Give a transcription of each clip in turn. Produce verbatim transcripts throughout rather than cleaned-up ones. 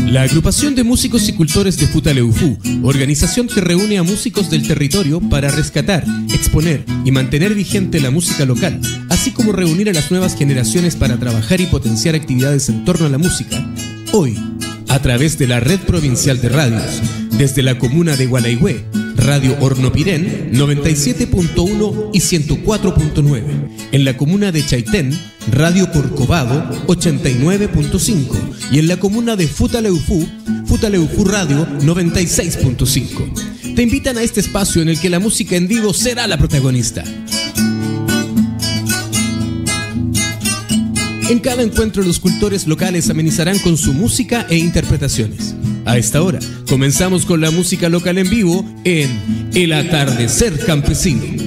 La agrupación de músicos y cultores de Futaleufú, organización que reúne a músicos del territorio para rescatar, exponer y mantener vigente la música local, así como reunir a las nuevas generaciones para trabajar y potenciar actividades en torno a la música, hoy, a través de la Red Provincial de Radios, desde la comuna de Gualaihue, Radio Hornopirén noventa y siete punto uno y ciento cuatro punto nueve. En la comuna de Chaitén, Radio Corcovado ochenta y nueve punto cinco. Y en la comuna de Futaleufú, Futaleufú Radio noventa y seis punto cinco. Te invitan a este espacio en el que la música en vivo será la protagonista. En cada encuentro los cultores locales amenizarán con su música e interpretaciones. A esta hora, comenzamos con la música local en vivo en El Atardecer Campesino.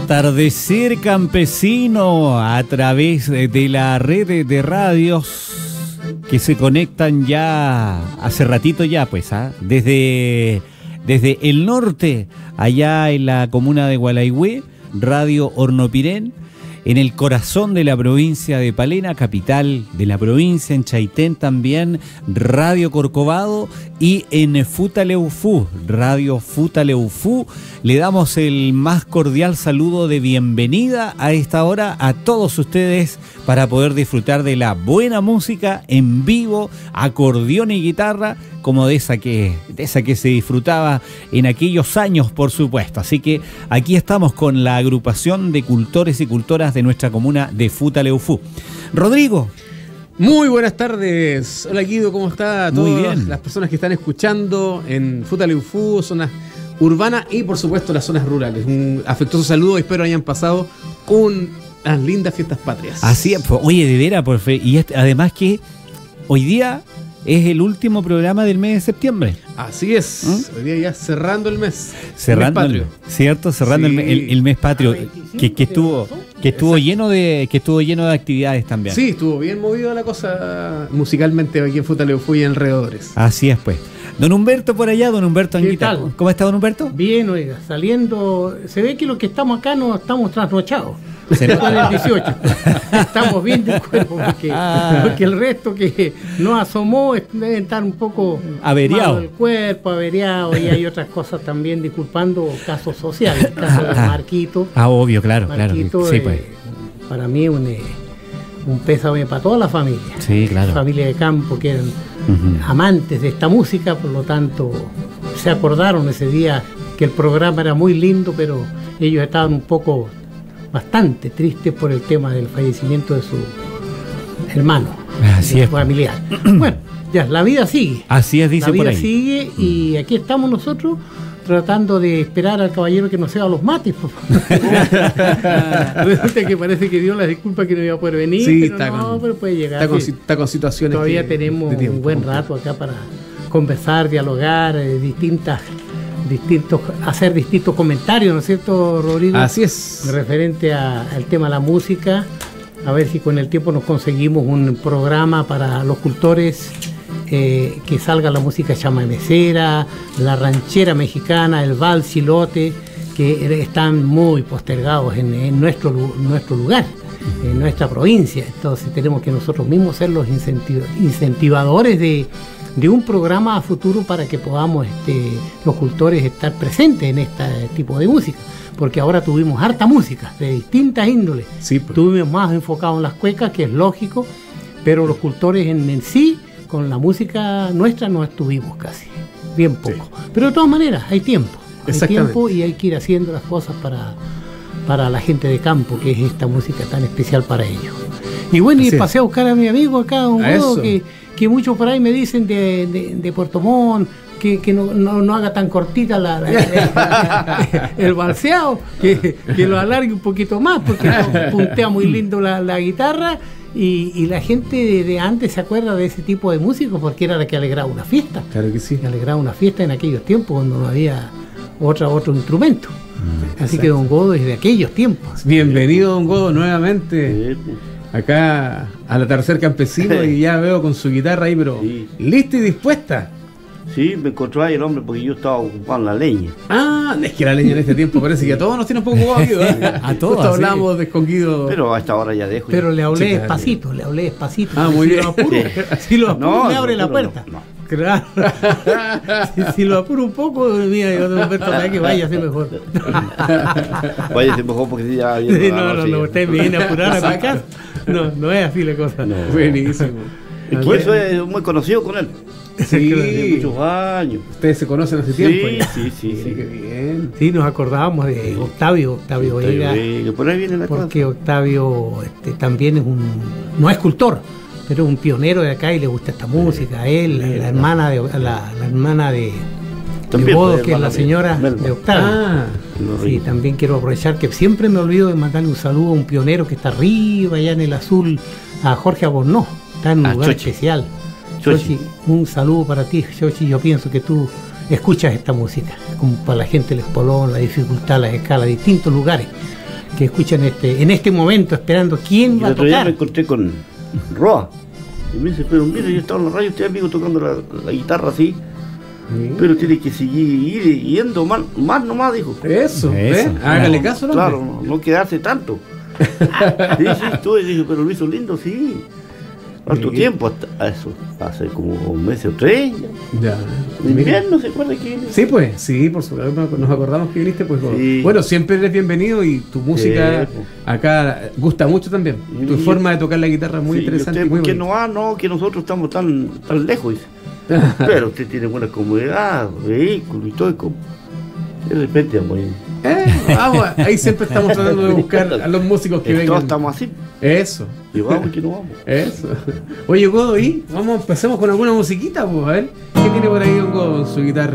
Atardecer Campesino a través de la red de radios que se conectan ya hace ratito ya, pues, ¿ah? desde, desde el norte, allá en la comuna de Gualaihue, Radio Hornopirén, en el corazón de la provincia de Palena, capital de la provincia, en Chaitén también, Radio Corcovado, y en Futaleufú, Radio Futaleufú. Le damos el más cordial saludo de bienvenida a esta hora a todos ustedes para poder disfrutar de la buena música en vivo, acordeón y guitarra, como de esa que, de esa que se disfrutaba en aquellos años, por supuesto. Así que aquí estamos con la agrupación de cultores y cultoras de nuestra comuna de Futaleufú. Rodrigo. Muy buenas tardes. Hola Guido, ¿cómo está? Muy Todas bien. las personas que están escuchando en Futaleufú, zonas urbanas y por supuesto las zonas rurales. Un afectuoso saludo, espero hayan pasado unas lindas fiestas patrias. Así es, pues, oye, de veras, por fe. Y este, además que hoy día es el último programa del mes de septiembre. Así es, ¿Mm? hoy día ya cerrando el mes. Cerrando el mes el, patrio. ¿cierto? Cerrando Sí. el, el- el mes patrio, que, que estuvo, que estuvo lleno de, que estuvo lleno de actividades también. Sí, estuvo bien movida la cosa musicalmente aquí en Futaleufú y alrededores. Así es, pues. Don Humberto por allá, don Humberto ¿Qué Anguita. tal? ¿Cómo está, don Humberto? Bien, oiga, saliendo, se ve que los que estamos acá no estamos trasnochados. Se nota. Con el dieciocho. Estamos bien de cuerpo porque, porque el resto que no asomó es- deben estar un poco Averiado. malo del cuerpo, averiado, y hay otras cosas también, disculpando casos sociales, el caso de Ah, Marquito. Ah, obvio, claro, Marquito, claro. Sí, eh, pues. para mí es un, eh, un pésame para toda la familia. Sí, claro. Familia de campo que eran Ujú. amantes de esta música, por lo tanto se acordaron ese día que el programa era muy lindo, pero ellos estaban un poco bastante tristes por el tema del fallecimiento de su hermano, Así de es. su familiar. Bueno, ya, la vida sigue. Así es, dice La vida por ahí. sigue y aquí estamos nosotros tratando de esperar al caballero que nos sea los mates. Por favor. Resulta que parece que dio la disculpa que no iba a poder venir, Sí, pero está no, con- pero puede llegar. Está con, sí. está con situaciones Todavía que- tenemos de tiempo. un buen rato acá para conversar, dialogar, eh, distintas, distintos, hacer distintos comentarios, ¿no es cierto, Rodrigo? Así es. Referente a- al tema de la música, a ver si con el tiempo nos conseguimos un programa para los cultores, eh, que salga la música chamamecera, la ranchera mexicana, el vals chilote, que están muy postergados en, en nuestro, lu- nuestro lugar, en nuestra provincia. Entonces tenemos que nosotros mismos ser los incentiv- incentivadores de, de un programa a futuro para que podamos, este, los cultores, estar presentes en este tipo de música. Porque ahora tuvimos harta música de distintas índoles. Sí, pues. Estuvimos más enfocados en las cuecas, que es lógico, pero los cultores en, en sí, con la música nuestra, no estuvimos casi, bien poco. Pero de todas maneras, hay tiempo, hay Exactamente. tiempo y hay que ir haciendo las cosas para, para la gente de campo, que es esta música tan especial para ellos. Y bueno, Así y es. pasé a buscar a mi amigo acá, un A modo eso. que, que muchos por ahí me dicen de, de, de Puerto Montt, que, que no, no, no haga tan cortita la, la- el balseado, que, que lo alargue un poquito más, porque puntea muy lindo la, la guitarra, y, y la gente de, de antes se acuerda de ese tipo de músicos porque era la que alegraba una fiesta, Claro que sí. que alegraba una fiesta en aquellos tiempos cuando no había otra, otro instrumento. Así que Don Godo es de aquellos tiempos. Bienvenido, don Godo, nuevamente acá al atardecer campesino y ya veo con su guitarra ahí, pero Sí. lista y dispuesta. Sí, me encontró ahí el hombre porque yo estaba ocupando la leña. Ah, es que la leña en este tiempo parece que a todos nos tiene un poco ocupado, Guido, ¿eh? A todos, Justo sí. hablamos de con Guido. Pero a esta hora ya dejo. Pero le hablé Sí, claro. despacito, le hablé despacito. Ah, porque muy si bien. Lo apuro, Sí. si lo apuro, No, me lo abre la apuro puerta. no, no. Claro. si, si lo apuro un poco, mira, yo don Humberto, ¿sabes que vaya a ser mejor? Vaya, se mejor porque ya Sí, viene no, no, no, usted me viene a apurar a mi casa. No, no es así la cosa. No. Buenísimo. Por eso es muy conocido con él. Sí, Hace muchos años. ustedes se conocen hace Sí, tiempo. ya. sí, sí, sí. Qué bien. Sí, nos acordábamos de Octavio, Octavio Vega, Que por ahí viene la cosa. porque Octavio, este, también es un, no es escultor, pero es un pionero de acá y le gusta esta música. A él, la hermana de, la, la hermana de, de También Bodo, fue que es la hermana de señora Melba. de Octavio. Ah, Lo Sí, rico. también quiero aprovechar que siempre me olvido de mandarle un saludo a un pionero que está arriba, allá en el azul, a Jorge Abornó. Está en un A lugar Chochi. especial. Chochi. Chochi, un saludo para ti, Chochi. Yo pienso que tú escuchas esta música, como para la gente del Espolón, la dificultad, la escala, distintos lugares. que escuchan este, en este momento, esperando quién Y va el a otro día me tocar. encontré con Roa. Y me dice, pero mira, yo estaba en la radio, estoy amigo tocando la, la guitarra así. Sí. Pero tiene que seguir ir yendo más, más nomás, dijo. Eso, Eso. ¿eh? Hágale caso, ¿no? Claro, no, no quedarse tanto. Sí, sí, estuve, dije, pero lo hizo lindo, sí. ¿Cuánto Sí. tiempo? Hasta eso, hace como un mes o tres. Ya. En invierno, ¿se acuerda que viene? Sí, pues, sí, por supuesto, nos acordamos que viniste, pues, Sí. bueno, siempre eres bienvenido y tu música Sí, pues. acá gusta mucho también. Tu Y- forma de tocar la guitarra es muy Sí, interesante. usted, y muy ¿por qué bonita. no va? No, que nosotros estamos tan, tan lejos. Dice. Pero usted tiene buena comodidad, vehículo y todo. y como- De repente, vamos ahí. Eh, vamos, ahí siempre estamos tratando de buscar a los músicos que Todos vengan. estamos así. Eso, Y vamos, que no vamos. eso. Oye, Godo, ¿y? Vamos, empecemos con alguna musiquita, pues, a ver. ¿Qué tiene por ahí Don Godo con su guitarra?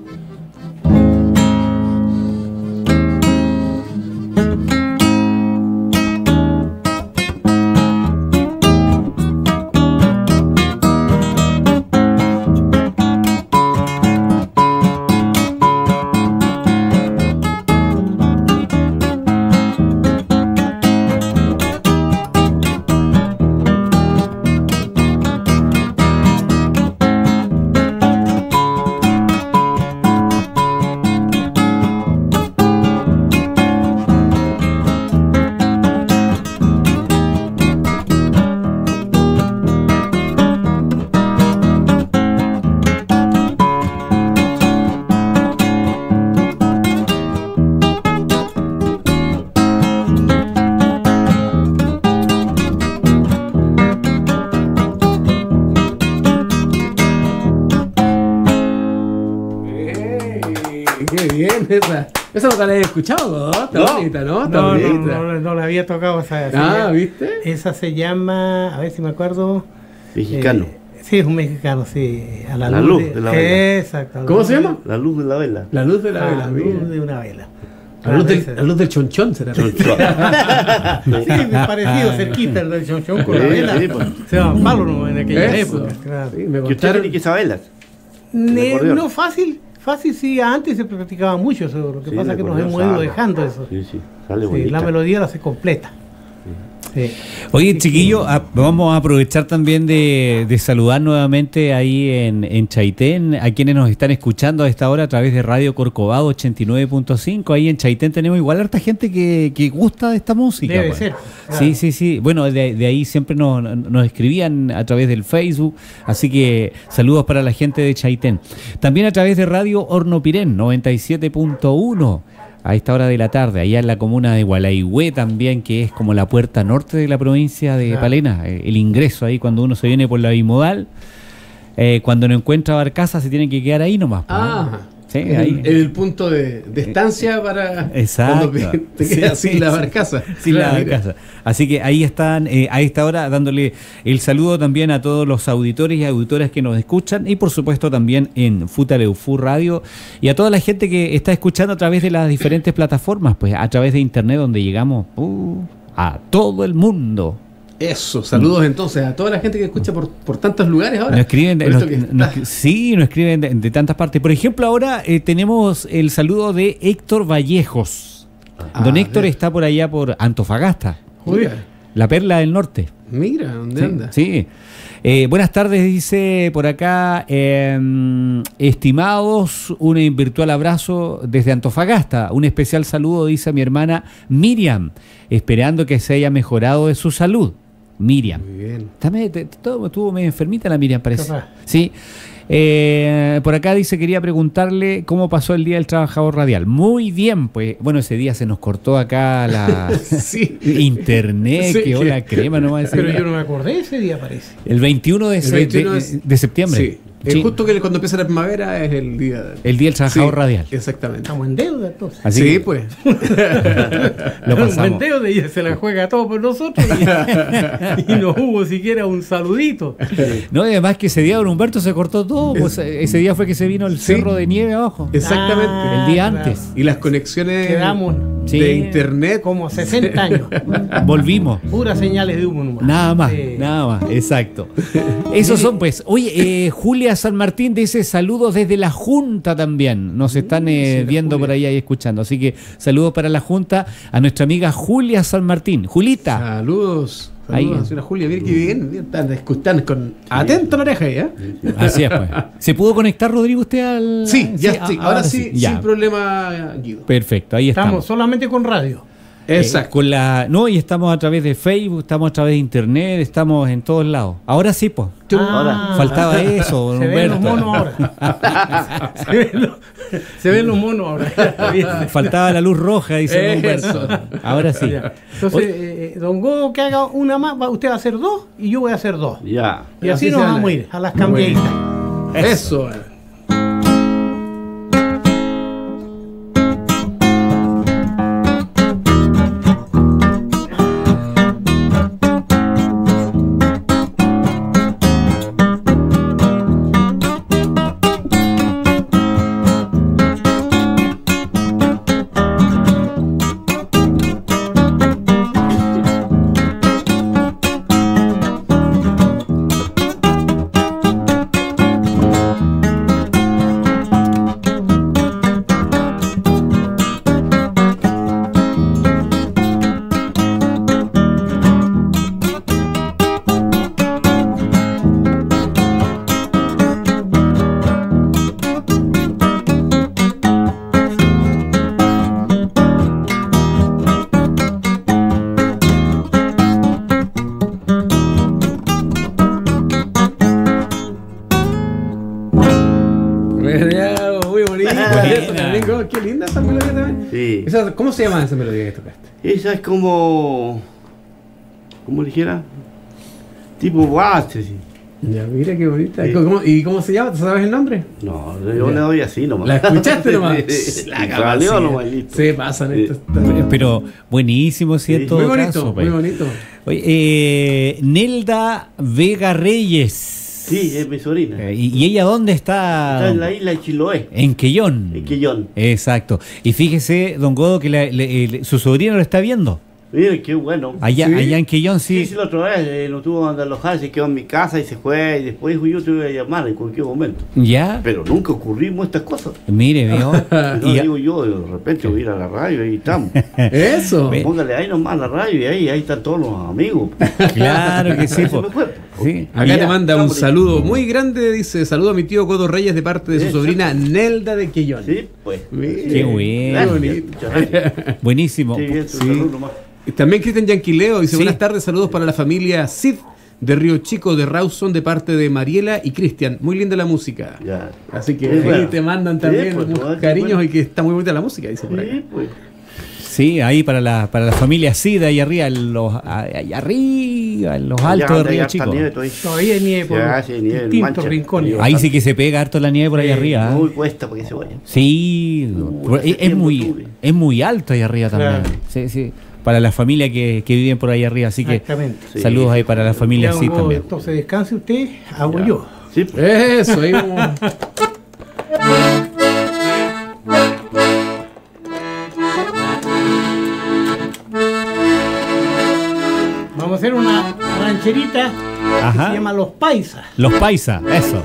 Qué bien esa. Esa no te la había escuchado, ¿no? Está No. bonita, ¿no? Está No, no, bonita. no, no la había tocado esa. Ah, esa- ¿viste? Esa se llama, a ver si me acuerdo. Mexicano. eh, sí, es un mexicano, sí. A la, La luz, luz de, de la vela. Exacto. a la ¿Cómo luz se de- llama? La luz de la vela. La luz de la A vela, la mira. luz de una vela. La luz, Ah, del, ese- la luz del chonchón será. Sí, me parecido cerquita el del chonchón con la Sí, vela. sí, pues. Se daban palos ¿no? en aquella Eso. época. Claro. Sí, me Que usted contaron. tiene que saberlas. Ne- acordeón. no fácil, fácil sí, antes se practicaba mucho eso. Lo que Sí, pasa el es que nos acordeón hemos ido sale. dejando eso. Sí, sí, sale Sí, bonita. la melodía la se completa. Sí. Oye, chiquillo, a- vamos a aprovechar también de, de saludar nuevamente ahí en, en Chaitén a quienes nos están escuchando a esta hora a través de Radio Corcovado ochenta y nueve punto cinco. Ahí en Chaitén tenemos igual harta gente que, que gusta de esta música. Debe pues. ser, claro. Sí, sí, sí. Bueno, de, de ahí siempre nos, nos escribían a través del Facebook, así que saludos para la gente de Chaitén. También a través de Radio Hornopirén noventa y siete punto uno. A esta hora de la tarde, allá en la comuna de Gualaihue también, que es como la puerta norte de la provincia de Claro. Palena, eh, el ingreso ahí cuando uno se viene por la bimodal, eh, cuando no encuentra barcaza se tiene que quedar ahí nomás. pues, Ah, ¿no? Sí, en, ahí. en el punto de, de estancia para Exacto. cuando te, te quedas Sí, sin la sí. barcaza. Sin la Claro, mira. barcaza. Así que ahí están, eh, a esta hora, dándole el saludo también a todos los auditores y auditoras que nos escuchan y por supuesto también en Futaleufú Radio y a toda la gente que está escuchando a través de las diferentes plataformas, pues a través de internet donde llegamos uh, a todo el mundo. Eso, saludos entonces a toda la gente que escucha por, por tantos lugares ahora. Nos escriben, de, Por nos- esto que nos- está- sí, nos escriben de, de tantas partes. Por ejemplo, ahora eh, tenemos el saludo de Héctor Vallejos. Ah, Don a Héctor ver. está por allá por Antofagasta, Mira, la perla del norte. mira, ¿dónde Sí, anda? sí. Eh, buenas tardes, dice por acá, eh, estimados, un virtual abrazo desde Antofagasta. Un especial saludo, dice mi hermana Miriam, esperando que se haya mejorado de su salud. Miriam. Muy bien. Está medio- te- todo- estuvo medio enfermita la Miriam, parece. Capaz. Sí. Eh, por acá dice, quería preguntarle cómo pasó el Día del Trabajador Radial. Muy bien, pues, bueno, ese día se nos cortó acá la Sí. internet, Sí, que hola crema nomás. ese Pero día. yo no me acordé ese día, parece. El veintiuno de, El se- veintiuno de- es- de septiembre. Sí. Es Sí. justo que cuando empieza la primavera es el día. del- El Día del Trabajador Sí, Radial. Exactamente. Estamos en deuda entonces. Así sí, que pues. lo Estamos en pasamos. deuda y ella se la juega todo por nosotros. Y, y no hubo siquiera un saludito. No, y además que ese día don Humberto se cortó todo. Pues, ese día fue que se vino el Sí. cerro de nieve abajo. Exactamente. Ah, el día claro. antes. Y las conexiones. Quedamos Sí. de internet. Como sesenta años. Volvimos. Puras señales de humo nomás. Nada más, Sí. nada más, exacto. Esos son pues. Oye, eh, Julia San Martín dice saludos desde la Junta también. Nos están eh, sí, la viendo Julia. por ahí y escuchando. Así que saludos para la Junta a nuestra amiga Julia San Martín. Julita. Saludos. Ahí. Saludos, señora Julia. Mire que bien. bien, Están escuchando con atento la oreja ahí, ¿eh? Así es, pues. ¿Se pudo conectar, Rodrigo, usted al...? Sí, ya ah, sí. Ahora, sí, Ya. sin problema, Guido. Perfecto, ahí Estamos estamos. solamente con radio. Eh, Exacto. con la, no, y estamos a través de Facebook, estamos a través de Internet, estamos en todos lados. Ahora sí, pues. Ah, Faltaba eso, Se ven los Humberto. monos ahora. se, ven los, se ven los monos ahora. Está bien. Faltaba la luz roja, dice Eso. Humberto. Ahora sí. Ya. Entonces, eh, don Godo, que haga una más, va- usted va a hacer dos y yo voy a hacer dos. Ya. Y así, Así nos se van vamos a a ir. ir a las cambiaditas. Eso. eh. Bueno, ya, muy bonita. Buena. Eso también, ¿cómo? Qué linda esa melodía también. Sí. Esa- ¿Cómo se llama esa melodía que tocaste? Esa es como. ¿Cómo dijera? Tipo base, sí. Ya, mira qué bonita. Sí. ¿Cómo- ¿Y cómo se llama? ¿Sabes el nombre? No, yo Ya. le doy así nomás. ¿La escuchaste nomás? Sí, La salió capacidad. nomás, listo. Se pasan Sí. estos. Pero buenísimo, sí, en Sí, todo Muy bonito, caso, muy pues. bonito. Oye, eh, Nelda Vega Reyes. Sí, es mi sobrina. Eh, ¿Y, y ella dónde está? Está en la isla de Chiloé, En Quellón. en Quellón. Exacto. Y fíjese, don Godo, que la- le- le- su sobrino lo está viendo. Mira, qué bueno. Allá, ¿Sí? allá en Quellón, Sí, sí. sí, la otra vez eh, lo tuvo que alojar, se quedó en mi casa y se fue. Y después dijo, yo te voy a llamar en cualquier momento. Ya. Pero nunca ocurrimos estas cosas. Mire, veo. No Y- digo yo, de repente voy a ir a la radio y ahí estamos. Eso. Ve. Póngale ahí nomás a la radio y ahí, ahí están todos los amigos. Claro que sí. Se po. me fue. Sí. Acá Y- te manda un estamos saludo muy grande, dice, saludo a mi tío Codo Reyes de parte de su Sí, sobrina Nelda de Quellón. Sí, pues. Mira, Qué bueno. Gracias, bonito. muchas gracias. Buenísimo. Sí, bien, tu Sí. salud nomás. Y también Cristian Yanquileo dice, Sí. buenas tardes, saludos para la familia Cid de Río Chico de Rawson de parte de Mariela y Cristian. Muy linda la música. Ya. Así que Sí, ahí bueno. te mandan Sí, también pues, unos pues, cariños bueno. y que está muy bonita la música, dice por acá. Sí, pues. Sí, ahí para la, para la familia Sida, ahí arriba, en los, allá arriba, en los Ya altos de anda, ya Río está Chico. nieve todavía. Todavía hay nieve por Ya, sí, nieve, distintos mancha. rincones. Ahí sí que se pega harto la nieve por ahí Sí, arriba. ¿eh? Muy cuesta para que se vayan. Sí, Uh, es, es septiembre, muy, octubre. es muy alto ahí arriba también. Claro. Sí, sí. Para la familia que, que viven por ahí arriba. Así que Exactamente. Sí. saludos ahí para la familia Ya, sí Hugo, también. Entonces descanse usted, hago Ya. yo. Sí, pues. Eso, ahí vamos. Vamos a hacer una rancherita que Ajá. se llama Los Paisas. Los paisas, eso.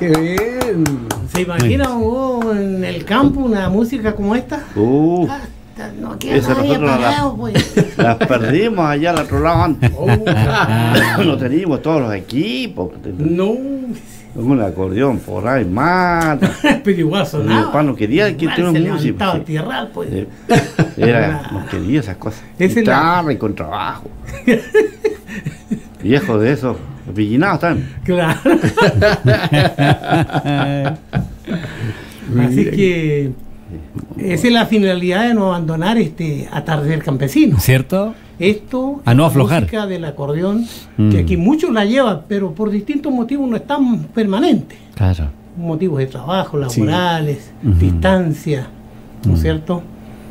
¡Qué bien! ¿Se imagina vos en el campo una música como esta? Uh, Hasta no queda esa nadie nosotros parado, pues. las perdimos allá al otro lado antes. Oh, No teníamos todos los equipos. no, Un acordeón por ahí, mata. pero igual Mi sonaba. papá no quería que Igual tuviera se música. levantaba Sí. a tierral, pues. Eh, Era, no quería esas cosas. Esa es la- Guitarra y con trabajo. Viejo de eso, pillinados están. Claro. Así que esa es la finalidad de no abandonar este atardecer campesino. ¿Cierto? Esto, A no la aflojar. música del acordeón, Mm. que aquí muchos la llevan, pero por distintos motivos no están permanentes. Claro. Motivos de trabajo, Sí. laborales, Ujú. distancia, ¿no es Mm. cierto?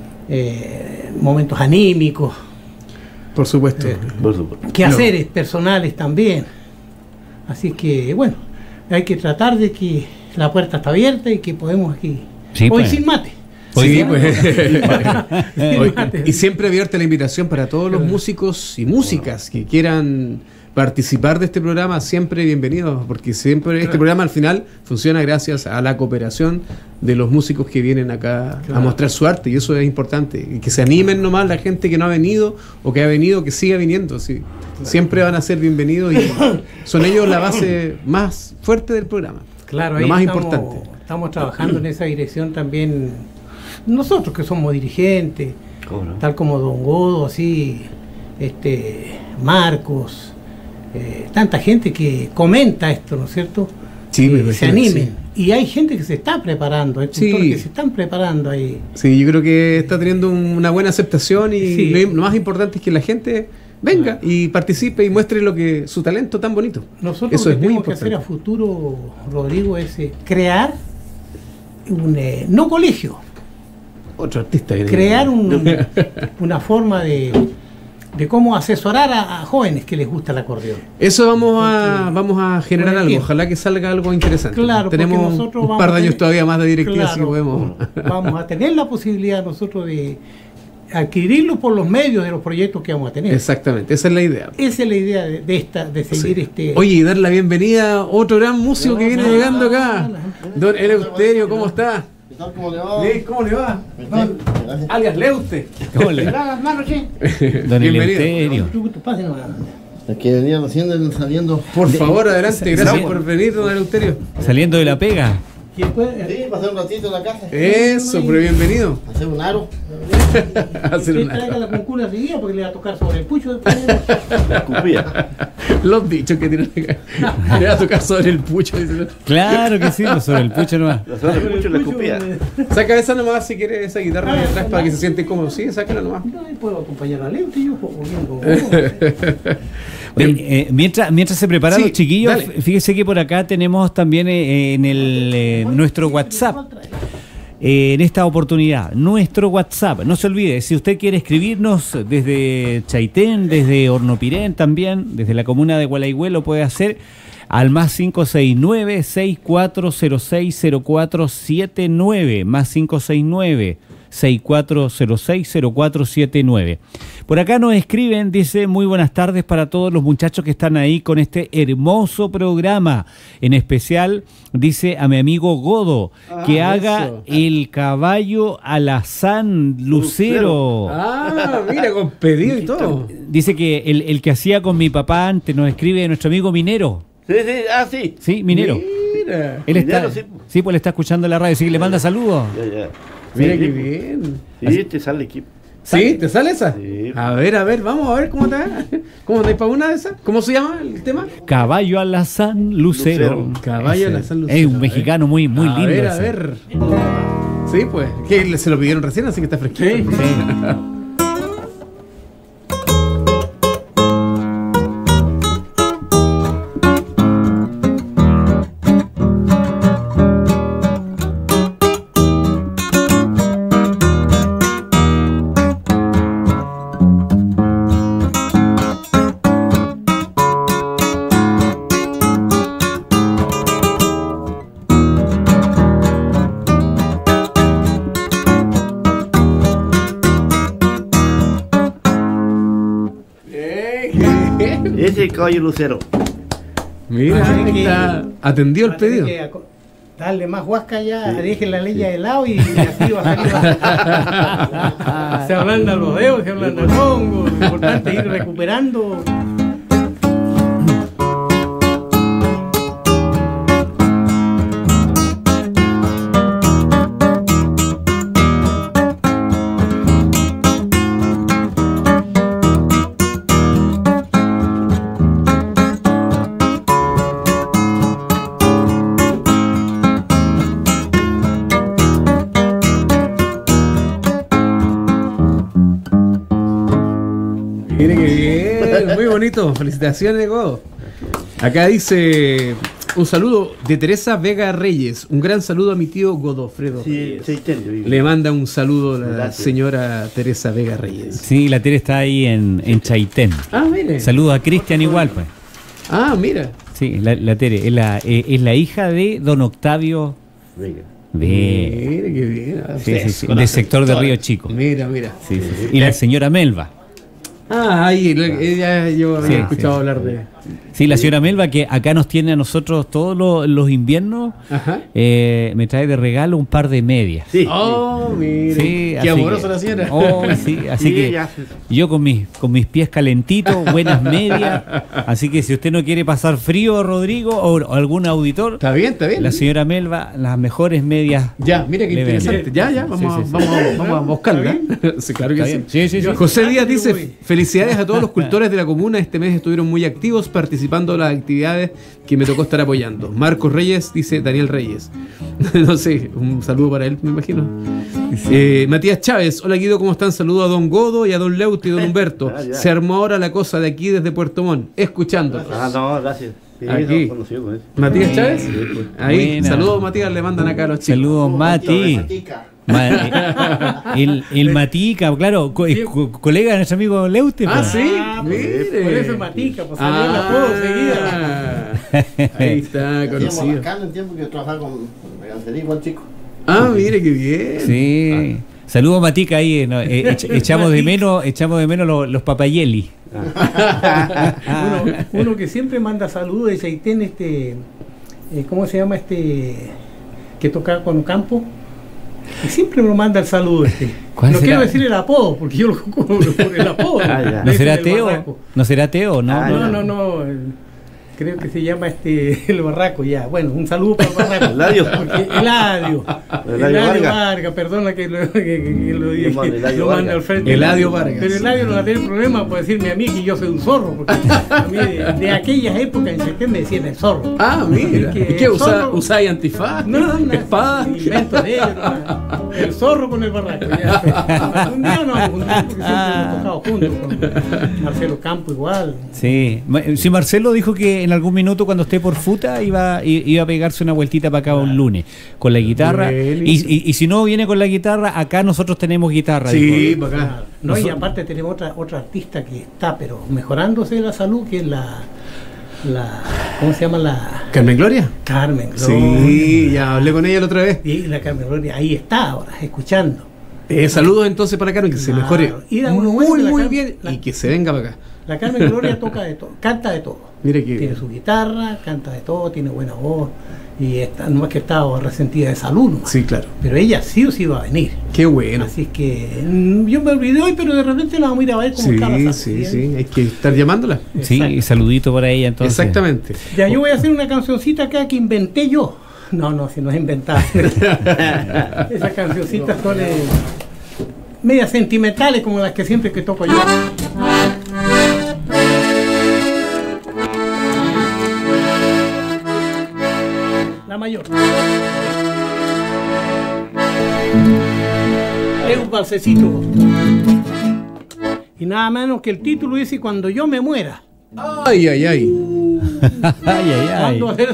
Eh, momentos anímicos, Por supuesto. Eh, Por supuesto. quehaceres personales también. Así que, bueno, hay que tratar de que la puerta está abierta y que podemos aquí. Sí, Hoy pues. sin mate. Sí, Oiga. pues. Sin Oye, mate. y siempre abierta la invitación para todos los músicos y músicas que quieran participar de este programa, siempre bienvenidos, porque siempre este programa al final funciona gracias a la cooperación de los músicos que vienen acá a Claro. mostrar su arte, y eso es importante, y que se animen nomás la gente que no ha venido o que ha venido, que siga viniendo, sí. Siempre van a ser bienvenidos y son ellos la base más fuerte del programa. Claro, lo ahí más estamos, importante. estamos trabajando en esa dirección también nosotros que somos dirigentes, ¿Cómo no? tal como Don Godo, así, este, Marcos, eh, tanta gente que comenta esto, ¿no es cierto? Sí, Que me se imagino, animen. sí. Y hay gente que se está preparando, hay Sí. cultores que se están preparando ahí. Sí, yo creo que está teniendo un- una buena aceptación y Sí. lo, lo más importante es que la gente venga y participe y muestre lo que su talento tan bonito. Nosotros Eso lo es que muy tenemos que hacer a importante. futuro, Rodrigo, es eh, crear un, eh, no colegio, Otro artista. viene. crear un- una forma de, de cómo asesorar a, a jóvenes que les gusta el acordeón. Eso vamos a vamos a generar Con el algo. tiempo. Ojalá que salga algo interesante. Claro, porque tenemos nosotros un vamos par de a años tener- todavía más de directiva, así que Claro, podemos. vamos a tener la posibilidad nosotros de adquirirlo por los medios de los proyectos que vamos a tener. Exactamente, esa es la idea. Esa es la idea de, de esta, de seguir Sí. este. Oye, y dar la bienvenida a otro gran músico que viene Ah, llegando acá. ah, Don Eleuterio, ¿cómo está? ¿Qué tal? ¿Cómo le va? Sí, ¿cómo le va? Don Gracias. alias Leute. ¿Cómo le- las manos, che. Don Bienvenido. Eleuterio. Tú, tú, pase nomás. Los que venían haciendo, saliendo. Por favor, adelante. Gracias Sí. por venir, don Eleuterio. Saliendo de la pega. ¿Quién puede? Sí, pasar un ratito en la casa. Eso, pero bienvenido. Hacer un aro. Hacer Usted una- traiga la concuna arriba porque le va a tocar sobre el pucho después. La escupía. Los dichos que tienen acá. Le va a tocar sobre el pucho. Dice. Claro que sí, pues sobre el pucho nomás. La zona de mucho la escupía. Saca esa nomás si quiere esa guitarra de atrás para que se siente cómodo. Sí, sácala nomás. No, puedo acompañar a Leo, y yo o bien, o- Oye, eh, mientras, mientras se preparan Sí, los chiquillos, dale. f- fíjese que por acá tenemos también eh, en el eh, nuestro WhatsApp, eh, en esta oportunidad, nuestro WhatsApp. No se olvide, si usted quiere escribirnos desde Chaitén, desde Hornopirén también, desde la comuna de Gualaihue, lo puede hacer al más cinco seis nueve, seis cuatro cero seis, cero cuatro siete nueve, más cinco seis nueve, seis cuatro cero seis, cero cuatro siete nueve. Por acá nos escriben, dice, muy buenas tardes para todos los muchachos que están ahí con este hermoso programa. En especial, dice a mi amigo Godo, que Ah, haga eso. el caballo alazán lucero. Ah, mira, con pedido y todo. Dice que el, el que hacía con mi papá antes, nos escribe nuestro amigo Minero. Sí, sí, ah, sí. Sí, Minero. Mira, Él está, Minero, sí. sí, pues le está escuchando la radio, así que le manda saludos. Ya, ya. mira Sí, qué sí, bien. Sí, te sale equipo. ¿Sí? ¿Te sale esa? Sí. A ver, a ver, vamos a ver cómo está. ¿Cómo está para una de esas? ¿Cómo se llama el tema? Caballo alazán lucero. Lucero. Caballo Ese. alazán lucero, Es a un ver. mexicano muy, muy a lindo. ver, a ese. ver. Sí, pues. Que se lo pidieron recién, así que está fresquito. Sí. Eh, qué bien. Ese es el caballo lucero. Mira, Así ahí que- está. Atendió el Va a tener pedido. que aco- darle más huasca ya, dejen la leña de lado y, y así va a salir. Se ablandan los dedos, se ablandan el hongo. Lo importante es ir recuperando. Mire que bien, muy bonito. Felicitaciones, Godo. Acá dice un saludo de Teresa Vega Reyes. Un gran saludo a mi tío Godofredo. Sí, Chaitén, yo vivo. Le manda un saludo a la Gracias. señora Teresa Vega Reyes. Sí, la Tere está ahí en, en Chaitén. Ah, mire. Saludos a Cristian igual, pues. Ah, mira. Sí, la, la Tere es la, eh, es la hija de don Octavio Venga. de, Mire, qué bien. Ah, sí, sí, ustedes sí, conocen del sector de todo. Río Chico. Mira, mira. Sí, sí, sí. Y la señora Melva. Ah, ahí, lo- ella, yo había Sí, escuchado sí. hablar de. Sí, la señora Melva que acá nos tiene a nosotros todos los, los inviernos, Ajá. eh, me trae de regalo un par de medias. Sí. Oh, mire. Sí, Qué así amorosa que- la señora. Oh, sí, así Sí, que ella hace- yo con mis con mis pies calentitos, buenas medias. Así que si usted no quiere pasar frío, Rodrigo, o, o algún auditor, Está bien, está bien. la señora Melva, las mejores medias. Ya, mira qué Le interesante. venden. Ya, ya, vamos, Sí, a- sí, sí. vamos, a- vamos a buscarla. Sí, claro que Está sí. bien. Sí, sí, sí. José Díaz Yo dice, voy. felicidades a todos los cultores de la comuna, este mes estuvieron muy activos participando en las actividades que me tocó estar apoyando. Marcos Reyes dice Daniel Reyes. No sé, un saludo para él, me imagino. Eh, Matías Chávez, hola Guido, ¿cómo están? Saludo a don Godo y a don Leuti y don Humberto. Ah, ya. Se armó ahora la cosa de aquí desde Puerto Montt, escuchando. Ah, no, gracias. Sí, Aquí. no, conocido con eso. Matías Chávez, ahí, Buena. saludos Matías, le mandan acá a los chicos. Saludos, Mati. Ma- eh, el, el Matica, claro, co- eh, co- colega de nuestro amigo Leute. Ah, pues. sí, Ah, pues, mire. por eso es Matica, pues salió el apodo seguida. Ah, ahí está, Hacíamos las conocido. carnes en tiempo que trabajaba con mercancía igual chico. Ah, mire qué bien. Sí. Saludos, Matica, ahí. ¿no? Eh, ech- echamos de menos, echamos de menos los, los papayeli. Uno, uno que siempre manda saludos de Chaitén, este, eh, ¿cómo se llama este que tocaba con Ocampo? Y siempre me lo manda el saludo este. ¿Cuál No será? quiero decir el apodo, porque yo lo conozco por el apodo. Ah, ya. ¿No Le será dicen el Teo? Barraco. ¿No será Teo? No. Ah, No, ya. no, no. el- creo que se llama este el Barraco ya. Bueno, un saludo para el Barraco. Eladio. Porque Eladio. Eladio Eladio Vargas. Vargas, perdona que lo, que, que- que lo dije. manda Eladio Lo manda Vargas. al frente. Eladio Vargas. Pero Eladio no va a tener problema por decirme a mí que yo soy un zorro. Porque a mí de, de aquellas épocas en septiembre me decían el zorro. Ah, mira. Que ¿Y qué usa? zorro- ¿Usáis antifaz? No, no, no. ¿Espada? Invento de ellos. ¿no? El zorro con el barraco. Ya. Un día no, un día porque siempre hemos tocado juntos. Con Marcelo Campo igual. Sí. Ma- sí, Marcelo dijo que en algún minuto cuando esté por Futa iba, i- iba a pegarse una vueltita para acá un lunes con la guitarra. Y, Buenísimo. y- y si no viene con la guitarra, acá nosotros tenemos guitarra. Sí, dijo. para acá. No, y Nosotros- aparte tenemos otra otra artista que está, pero mejorándose la salud, que es la, la ¿cómo se llama? La ¿Carmen Gloria? Carmen Gloria. Sí, ya hablé con ella la otra vez. Y la Carmen Gloria ahí está ahora, escuchando. Eh, saludos entonces para Carmen, que se Claro. mejore Y da muy, uno cuenta, la muy Car- bien la- y que se venga para acá. La Carmen Gloria toca de todo, canta de todo. Mire que Tiene su guitarra, canta de todo, tiene buena voz. Y está, no es que estaba resentida de salud, nomás. Sí, claro. Pero ella sí o sí va a venir. Qué bueno. Así es que mm, yo me olvidé hoy, pero de repente la vamos a ir a ver como Sí, está la salud, sí, ¿bien? sí. Hay que estar llamándola. Sí, y saludito para ella entonces. Exactamente. Ya yo voy a hacer una cancioncita acá que inventé yo. No, no, si no es inventada. Esas cancioncitas son eh, medias sentimentales como las que siempre que toco yo. La mayor. Es un balsecito. Y nada menos que el título dice Cuando yo me muera. Ay, ay, ay. Ay, ay, ay. ¿Cuándo hacer-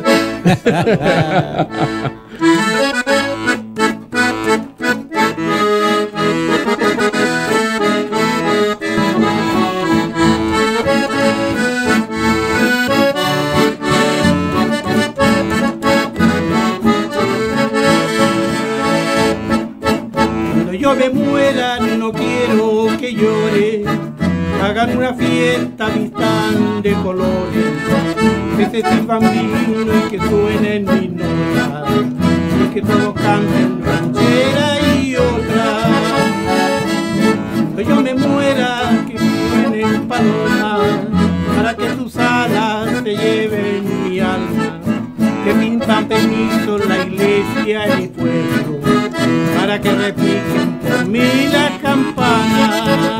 Cuando yo me muera no quiero que llore hagan una fiesta vistán de colores, que se sirvan vino y que suenen mis notas, y que todos canten ranchera y otra. Que yo me muera, que suenen palomas, para que sus alas se lleven mi alma, que pintan permiso la iglesia y mi pueblo, para que repiquen por mí las campanas.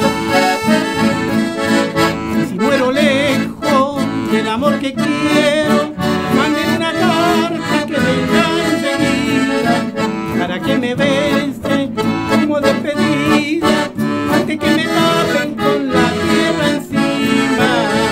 Y si muero lejos del amor que quiero, manden una carta que venga enseguida, para que me besen como despedida, antes que me tapen con la tierra encima.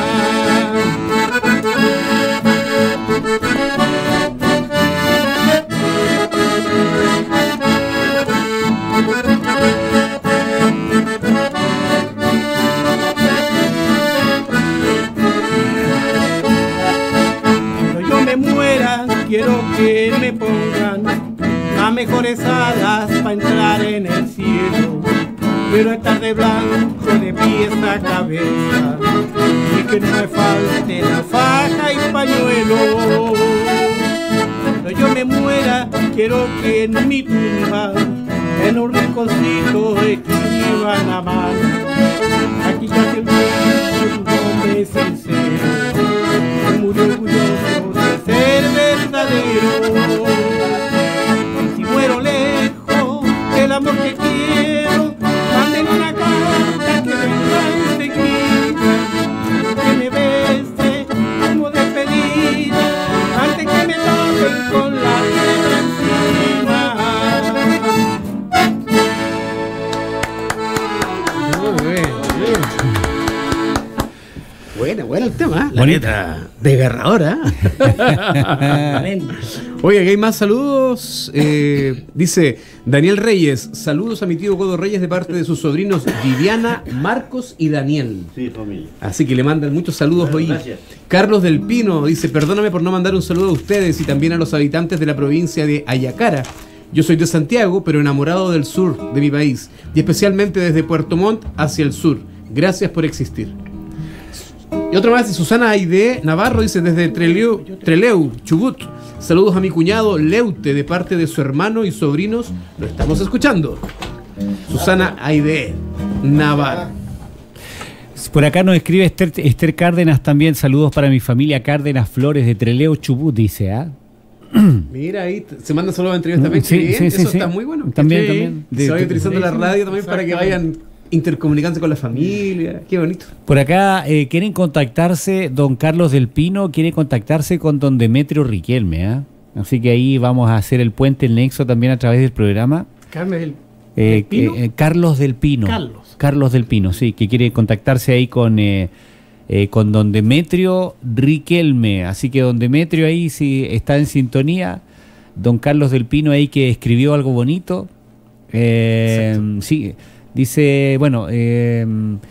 Cuando yo me muera, quiero que me pongan las mejores alas para entrar en el cielo. Quiero estar de blanco de pies a cabeza y que no me falte la faja y pañuelo. Cuando yo me muera, quiero que en mi tumba, en un rinconcito, escriban a mano: aquí ya se olvidó un hombre sincero, que murió orgulloso de ser verdadero. Y si muero lejos del amor que quiero, manden una carta que venga enseguida, que me bese como despedida, antes que me tapen con la tierra encima. Bueno, bueno el tema, ¿eh? La Bonita. letra desgarradora. Oye, aquí hay más saludos. Eh, dice Daniel Reyes: saludos a mi tío Godo Reyes de parte de sus sobrinos Viviana, Marcos y Daniel. Sí, familia. Así que le mandan muchos saludos Bueno, hoy. gracias. Carlos del Pino dice: perdóname por no mandar un saludo a ustedes y también a los habitantes de la provincia de Ayacara. Yo soy de Santiago, pero enamorado del sur de mi país y especialmente desde Puerto Montt hacia el sur. Gracias por existir. Y otra más de Susana Aide Navarro dice: desde Treleu, Treleu, Chubut. Saludos a mi cuñado Leute de parte de su hermano y sobrinos. Lo estamos escuchando. Susana Aide Navarro. Por acá nos escribe Esther, Esther Cárdenas también. Saludos para mi familia Cárdenas Flores de Treleu, Chubut, dice, ¿ah? Mira, ahí t- se mandan saludos a entrevistas también. Sí, Qué bien, sí, sí, eso sí. está muy bueno. También, Sí. también. Se va De- utilizando de- la radio también para que vayan intercomunicándose con la familia. Qué bonito. Por acá eh, quieren contactarse, don Carlos del Pino quiere contactarse con don Demetrio Riquelme, ¿ah? Así que ahí vamos a hacer el puente, el nexo también a través del programa. Carmen del, Eh, del Pino. eh, Carlos del Pino. Carlos. Carlos del Pino, sí, que quiere contactarse ahí con, eh, eh, con don Demetrio Riquelme. Así que don Demetrio ahí, si está en sintonía, don Carlos del Pino ahí que escribió algo bonito. Eh, sí, dice, bueno, eh,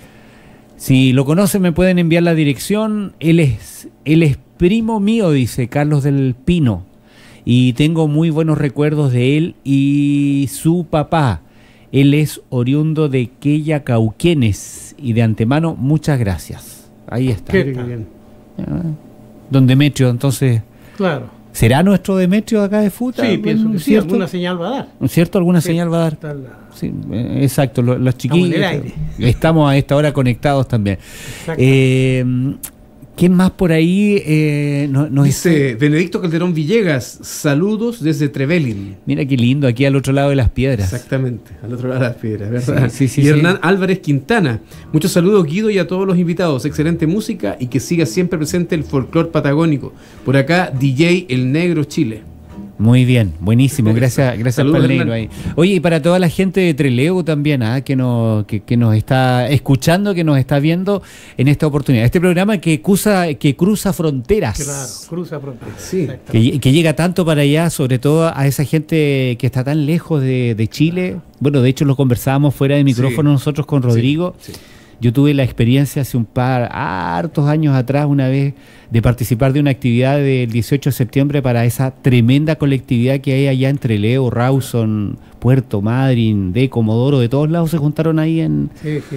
si lo conocen me pueden enviar la dirección. Él es, él es primo mío, dice Carlos del Pino. Y tengo muy buenos recuerdos de él y su papá. Él es oriundo de Quella Cauquenes. Y de antemano, muchas gracias. Ahí está. ¿Qué tal? Ah, don Demetrio, entonces, Claro. ¿será nuestro Demetrio de acá de Futa? Sí, pienso que sí, ¿Cierto? alguna señal va a dar. ¿Cierto? ¿Alguna Sí, señal va a dar? está la- Sí, eh, exacto, lo- los chiquillos. Estamos en el aire. Estamos a esta hora conectados también. Exacto. Eh, ¿Quién más por ahí eh, no- nos Dice Benedicto Calderón Villegas: saludos desde Trevelin. Mira qué lindo, aquí al otro lado de las piedras. Exactamente, al otro lado de las piedras, ¿verdad? Sí, sí, sí, y sí. Hernán Álvarez Quintana: muchos saludos, Guido, y a todos los invitados. Excelente música y que siga siempre presente el folclor patagónico. Por acá, D J El Negro Chile. Muy bien, buenísimo, gracias, gracias Saludos, por el negro Hernán. ahí. Oye, y para toda la gente de Trelew también, ¿ah? que, nos, que, que nos está escuchando, que nos está viendo en esta oportunidad. Este programa que cruza, que cruza fronteras. Claro, cruza fronteras. Sí. Exacto. Que, que llega tanto para allá, sobre todo a esa gente que está tan lejos de, de Chile. Bueno, de hecho lo conversábamos fuera de micrófono Sí. nosotros con Rodrigo. Sí, sí. Yo tuve la experiencia hace un par, hartos años atrás, una vez, de participar de una actividad del dieciocho de septiembre para esa tremenda colectividad que hay allá entre Leo, Rawson, Puerto Madryn, de Comodoro, de todos lados se juntaron ahí en, Sí, sí.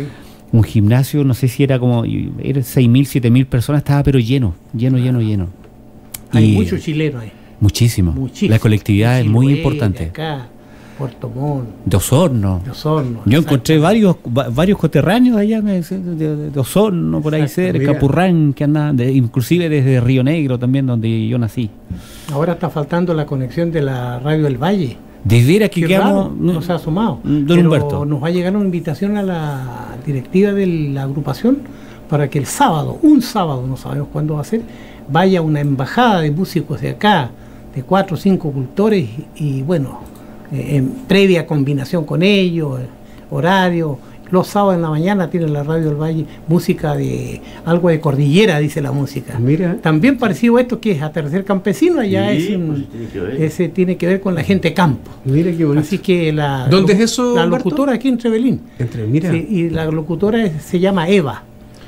un gimnasio, no sé si era como, era seis mil, siete mil personas, estaba pero lleno, lleno, lleno, lleno. Hay Y muchos chilenos ahí. Muchísimo. Muchísimo. La colectividad es muy Chiloé, importante. de acá, Puerto Montt, De Osorno. de Osorno. Yo exacto. encontré varios va- varios coterráneos allá me decía, de, de- de Osorno, por ahí Exacto, cerca, mira. Capurrán, que andaban, de- inclusive desde Río Negro también, donde yo nací. Ahora está faltando la conexión de la Radio del Valle. De veras que Qué quedamos... raro, no se ha sumado. Don Pero Humberto. nos va a llegar una invitación a la directiva de la agrupación para que el sábado, un sábado, no sabemos cuándo va a ser, vaya una embajada de músicos de acá, de cuatro o cinco cultores, y, y bueno, eh, en previa combinación con ellos, eh, horario. Los sábados en la mañana tiene la Radio del Valle música de algo de cordillera, dice la música. Mira. También parecido a esto que es Atardecer Campesino, allá Sí, es un- pues, sí tiene que ver. ese tiene que ver con la gente campo. Mira qué bonito. Así que la ¿Dónde es eso, La Humberto? locutora aquí en Trevelín. Entre, mira. Sí, y la locutora es- se llama Eva.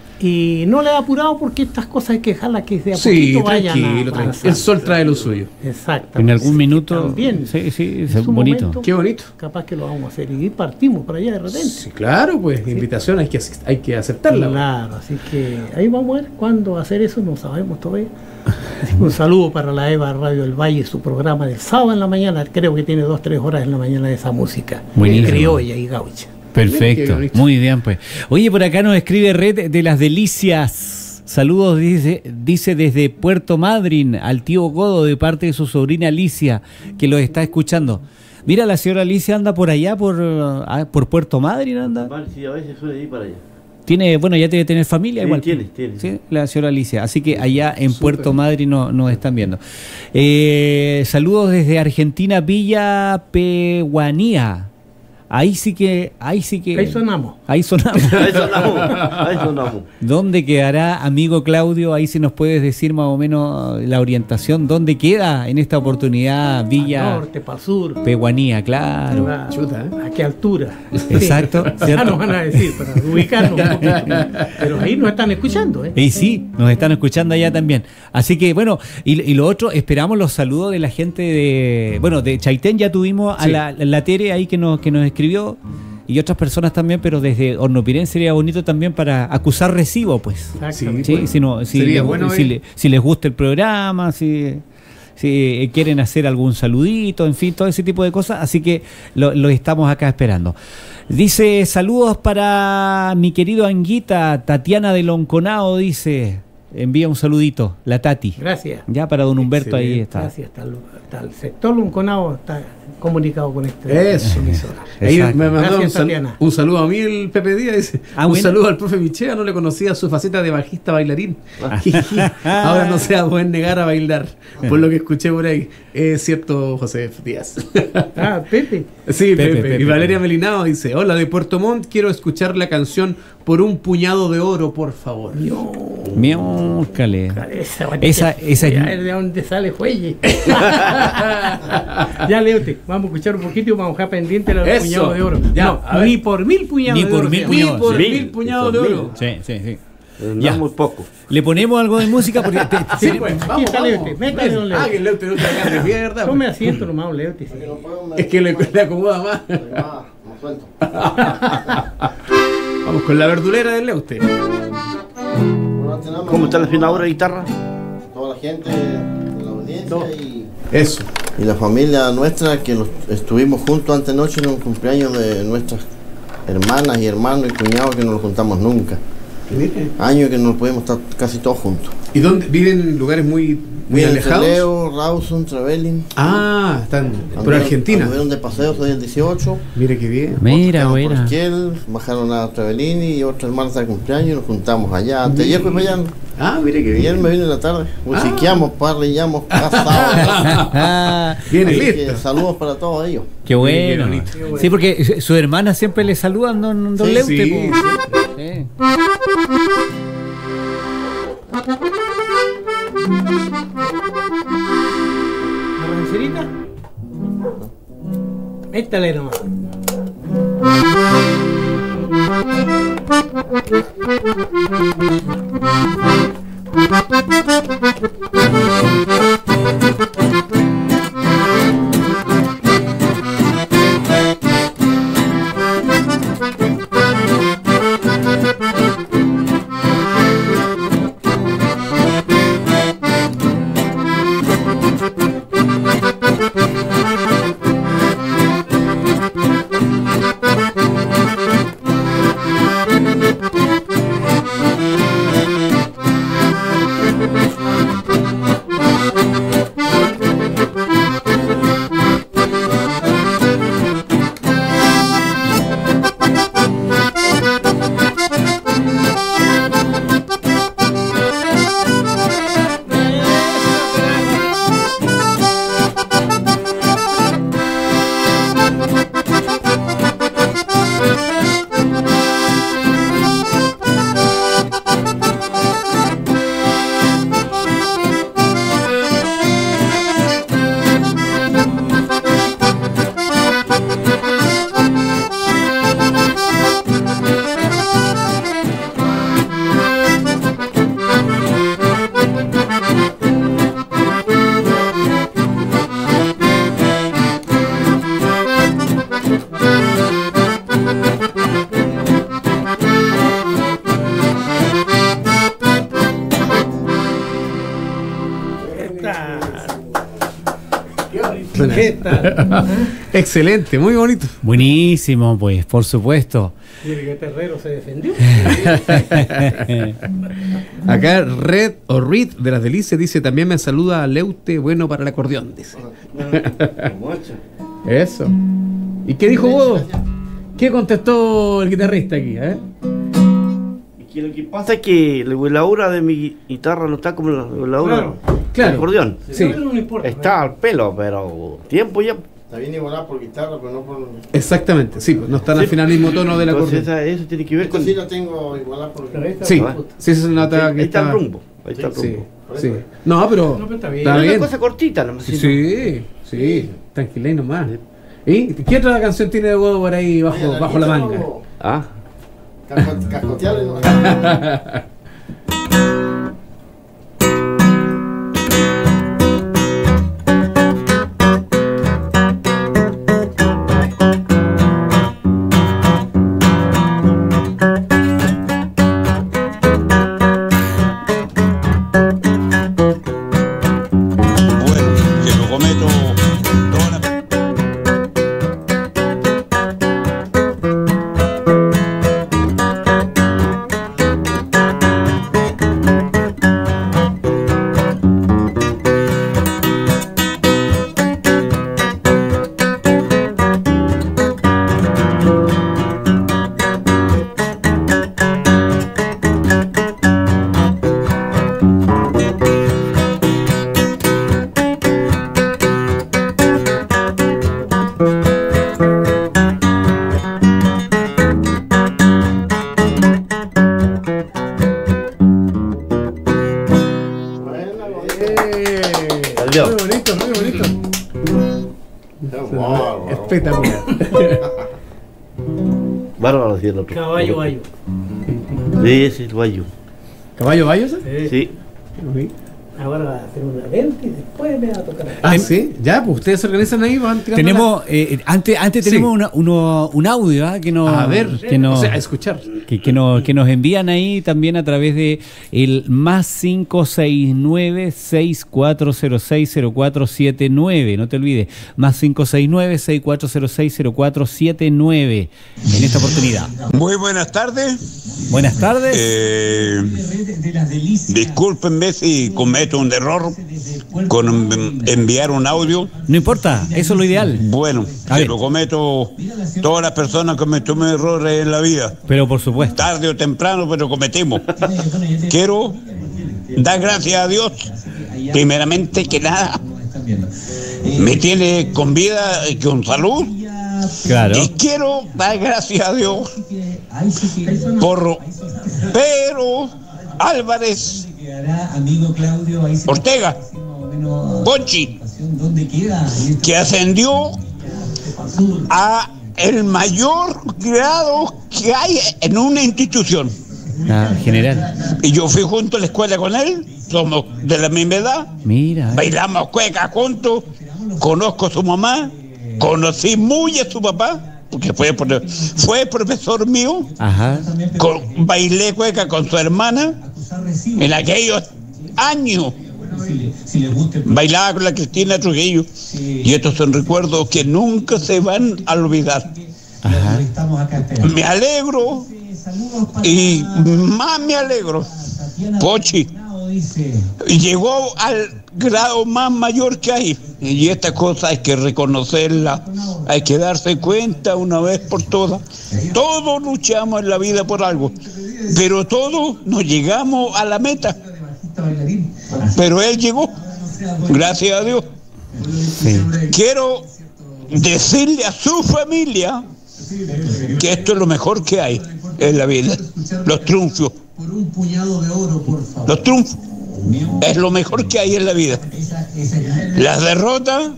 Y no le he apurado porque estas cosas hay que dejarlas que de a Sí, poquito vayan tranquilo, a tranquilo. avanzar. El sol trae lo suyo. Exacto. En algún minuto... También. Sí, sí, es en su bonito. momento, Qué bonito. capaz que lo vamos a hacer. Y partimos para allá de repente. Sí, claro, pues, invitación hay que, asist- hay que aceptarla. Claro, así que ahí vamos a ver cuándo va a hacer eso, no sabemos todavía. Así que un saludo para la Eva Radio del Valle, su programa del sábado en la mañana, creo que tiene dos, tres horas en la mañana de esa música Buenísimo. criolla y gaucha. Qué Perfecto, bonito. muy bien pues. Oye, por acá nos escribe Red de las Delicias. Saludos, dice, dice desde Puerto Madryn al tío Godo de parte de su sobrina Alicia, que lo está escuchando. Mira, la señora Alicia anda por allá, por, ah, por Puerto Madryn anda. Vale, sí, a veces suele ir para allá. Tiene, bueno, ya debe tener familia Sí, igual. tiene, tiene. Sí, la señora Alicia. Así que allá en Súper. Puerto Madryn no- nos están viendo. Eh, saludos desde Argentina, Villa Pehuanía. Ahí sí que, ahí sí que. Ahí sonamos. Ahí sonamos. Ahí sonamos, ahí sonamos. ¿Dónde quedará, amigo Claudio? Ahí si nos puedes decir más o menos la orientación. ¿Dónde queda en esta oportunidad Para Villa el norte, para el sur. Pehuanía? Claro. Claro. Chuta, ¿eh? ¿A qué altura? Exacto, Sí, ya ¿cierto? nos van a decir, para ubicarnos un poquito. Pero ahí nos están escuchando, ¿eh? Y sí, nos están escuchando allá también. Así que bueno, y, y lo otro, esperamos los saludos de la gente de, bueno, de Chaitén ya tuvimos a Sí. la, la Tere ahí que nos, que nos escribió y otras personas también, pero desde Hornopirén sería bonito también para acusar recibo, pues. Exactamente. Sí, si, no, si, Sería le- bueno, si, eh. le- si les gusta el programa, si, si quieren hacer algún saludito, en fin, todo ese tipo de cosas. Así que lo, lo estamos acá esperando. Dice, saludos para mi querido Anguita, Tatiana de Lonconao, dice, envía un saludito, la Tati. Gracias. Ya para don Humberto ahí Excelente. está. Gracias. Hasta el, hasta el sector Lunconao está comunicado con este Eso. emisora. Ahí Exacto. me mandó Gracias, un, sal- Tatiana. un saludo a mí el Pepe Díaz, dice, Ah, un bueno. saludo al profe Michea, no le conocía su faceta de bajista bailarín. Ah. Ahora no se va a poder negar a bailar, por lo que escuché por ahí. Es cierto, José Díaz. Ah, Pepe. Sí, Pepe, Pepe. Pepe. Y Valeria Melinao dice, hola de Puerto Montt, quiero escuchar la canción Por un puñado de oro, por favor. Miócale. Esa, Esa- esa es- ya es de dónde sale Juelle. Ya, Leote, vamos a escuchar un poquito y vamos a dejar pendiente los Eso. puñados de oro. Ya, no, a ver. ni por mil puñados Ni de por oro. mil se Ni llama. puñados. por Sí, mil puñados por de mil. oro. Sí, sí, sí. No Ya. es muy poco. Le ponemos algo de música porque te- Sí, Sí, pues, aquí vamos, está vamos. Leote, métale, don Leote. Ah, que el Leote no te hagas de mierda. Tome asiento nomás, Leote. sí. Es que le, le acomoda más. Ah, no suelto. Vamos con la verdulera del Leute. Bueno, antes nada más, ¿Cómo está la afinadora de guitarra? toda la gente de la audiencia y, Eso. y la familia nuestra que los- estuvimos juntos antenoche en un cumpleaños de nuestras hermanas y hermanos y cuñados que no los juntamos nunca. Años que no pudimos estar casi todos juntos. ¿Y dónde viven en lugares muy, muy Miren, alejados? Leo, Rawson, Trevelin. Ah, están por Anduvieron- Argentina. Anduvieron de paseo desde el dieciocho. Mire qué bien. Mira, Otros quedaron buena. por Esquiel, bajaron a Trevelin y otras hermanas de cumpleaños y nos juntamos allá. Antes ayer fui para allá. Ah, mire qué Y ayer bien. me vine en la tarde. Musiqueamos, parrillamos, casados. Viene Así que listo. saludos para todos ellos. Qué bueno. Qué bonito. Sí, porque su- su hermana siempre le saludan, don, don Sí, Leute. sí, po. sí. Sí. ¿La rancherita? Métale nomás. ¿Qué tal? Excelente, muy bonito. Buenísimo, pues, por supuesto. Mire que Terrero se defendió. Acá Red o Reed de las Delicias dice: también me saluda a Leute, bueno para el acordeón, dice. Eso. ¿Y qué dijo vos? ¿Qué contestó el guitarrista aquí? ¿Eh? Que lo que pasa es que la veladura de mi guitarra no está como la veladura Claro, claro. del acordeón. Sí. No, no importa. Está al pelo, pero tiempo ya. Está bien igualada por guitarra, pero no por... Exactamente, sí, pues no están al Sí. final al mismo tono del Entonces acordeón. esa- eso tiene que ver Esto con... sí lo tengo igualada por... Pero ahí está Sí, la puta. sí se nota Ahí que está el está... rumbo. Ahí está el Sí, rumbo. sí. No, pero... No, pero está bien. Está Es una bien. cosa cortita, ¿no? Sí, sí, sí, tranquila y nomás. ¿Y qué otra canción tiene de huevo por ahí bajo, bajo la manga? Ah. Cascotearle, ¿no? Bueno, que lo cometo toda la... Salió. Muy bonito, muy bonito. Wow, Espectacular. Bárbaro decía el otro. Caballo, gallo. Sí, ese es el guayo. ¿Caballo Bayo? ¿sí? Sí. Sí. Ahora va a hacer una venta y después me va a tocar. Ah, sí, ya, pues ustedes se organizan ahí, van tirando Tenemos, eh, antes, antes Sí. tenemos una- uno, un audio ¿ah? que nos, la- A ver, que nos, o sea, a escuchar. que, que nos, que nos envían ahí también a través de el más cinco seis nueve, seis cuatro cero seis, cero cuatro siete nueve, no te olvides, más cinco seis nueve, seis cuatro cero seis, cero cuatro siete nueve en esta oportunidad. Muy buenas tardes. Buenas tardes. Eh, discúlpenme si cometo un error con en- enviar un audio. No importa, eso es lo ideal, Bueno, A que ver. lo cometo todas las personas que cometemos errores en la vida. pero por supuesto. Tarde o temprano, pero cometemos. Quiero dar gracias a Dios, primeramente que nada, me tiene con vida y con salud. Claro. Y quiero dar gracias a Dios por Pedro Álvarez Ortega, Ponchi, que ascendió a el mayor grado que hay en una institución. Ah, general. Y yo fui junto a la escuela con él, somos de la misma edad, Mira. bailamos cueca juntos, conozco a su mamá, conocí muy a su papá, porque fue, pro- fue profesor mío, Ajá. con- bailé cueca con su hermana en aquellos años. Bailaba con la Cristina Trujillo. Y estos son recuerdos que nunca se van a olvidar. Ajá. Me alegro y más me alegro. Pochi llegó al grado más mayor que hay. Y esta cosa hay que reconocerla, hay que darse cuenta una vez por todas. Todos luchamos en la vida por algo, pero todos no llegamos a la meta. Pero él llegó, gracias a Dios. Sí. Quiero decirle a su familia que esto es lo mejor que hay en la vida. Los triunfos. Los triunfos es lo mejor que hay en la vida. Las derrotas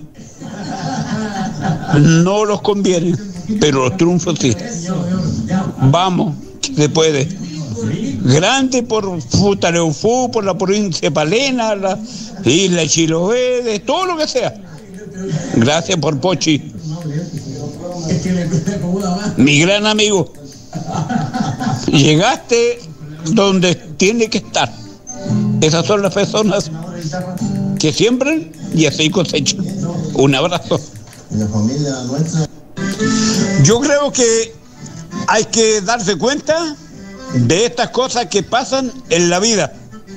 no los convienen, pero los triunfos sí. Vamos, que se puede. Grande por Futaleufú, por la provincia de Palena, la isla de Chiloé, de todo lo que sea. Gracias por Pochi, mi gran amigo. Llegaste donde tiene que estar. Esas son las personas que siembran y así cosechan. Un abrazo. la familia nuestra. Yo creo que hay que darse cuenta de estas cosas que pasan en la vida.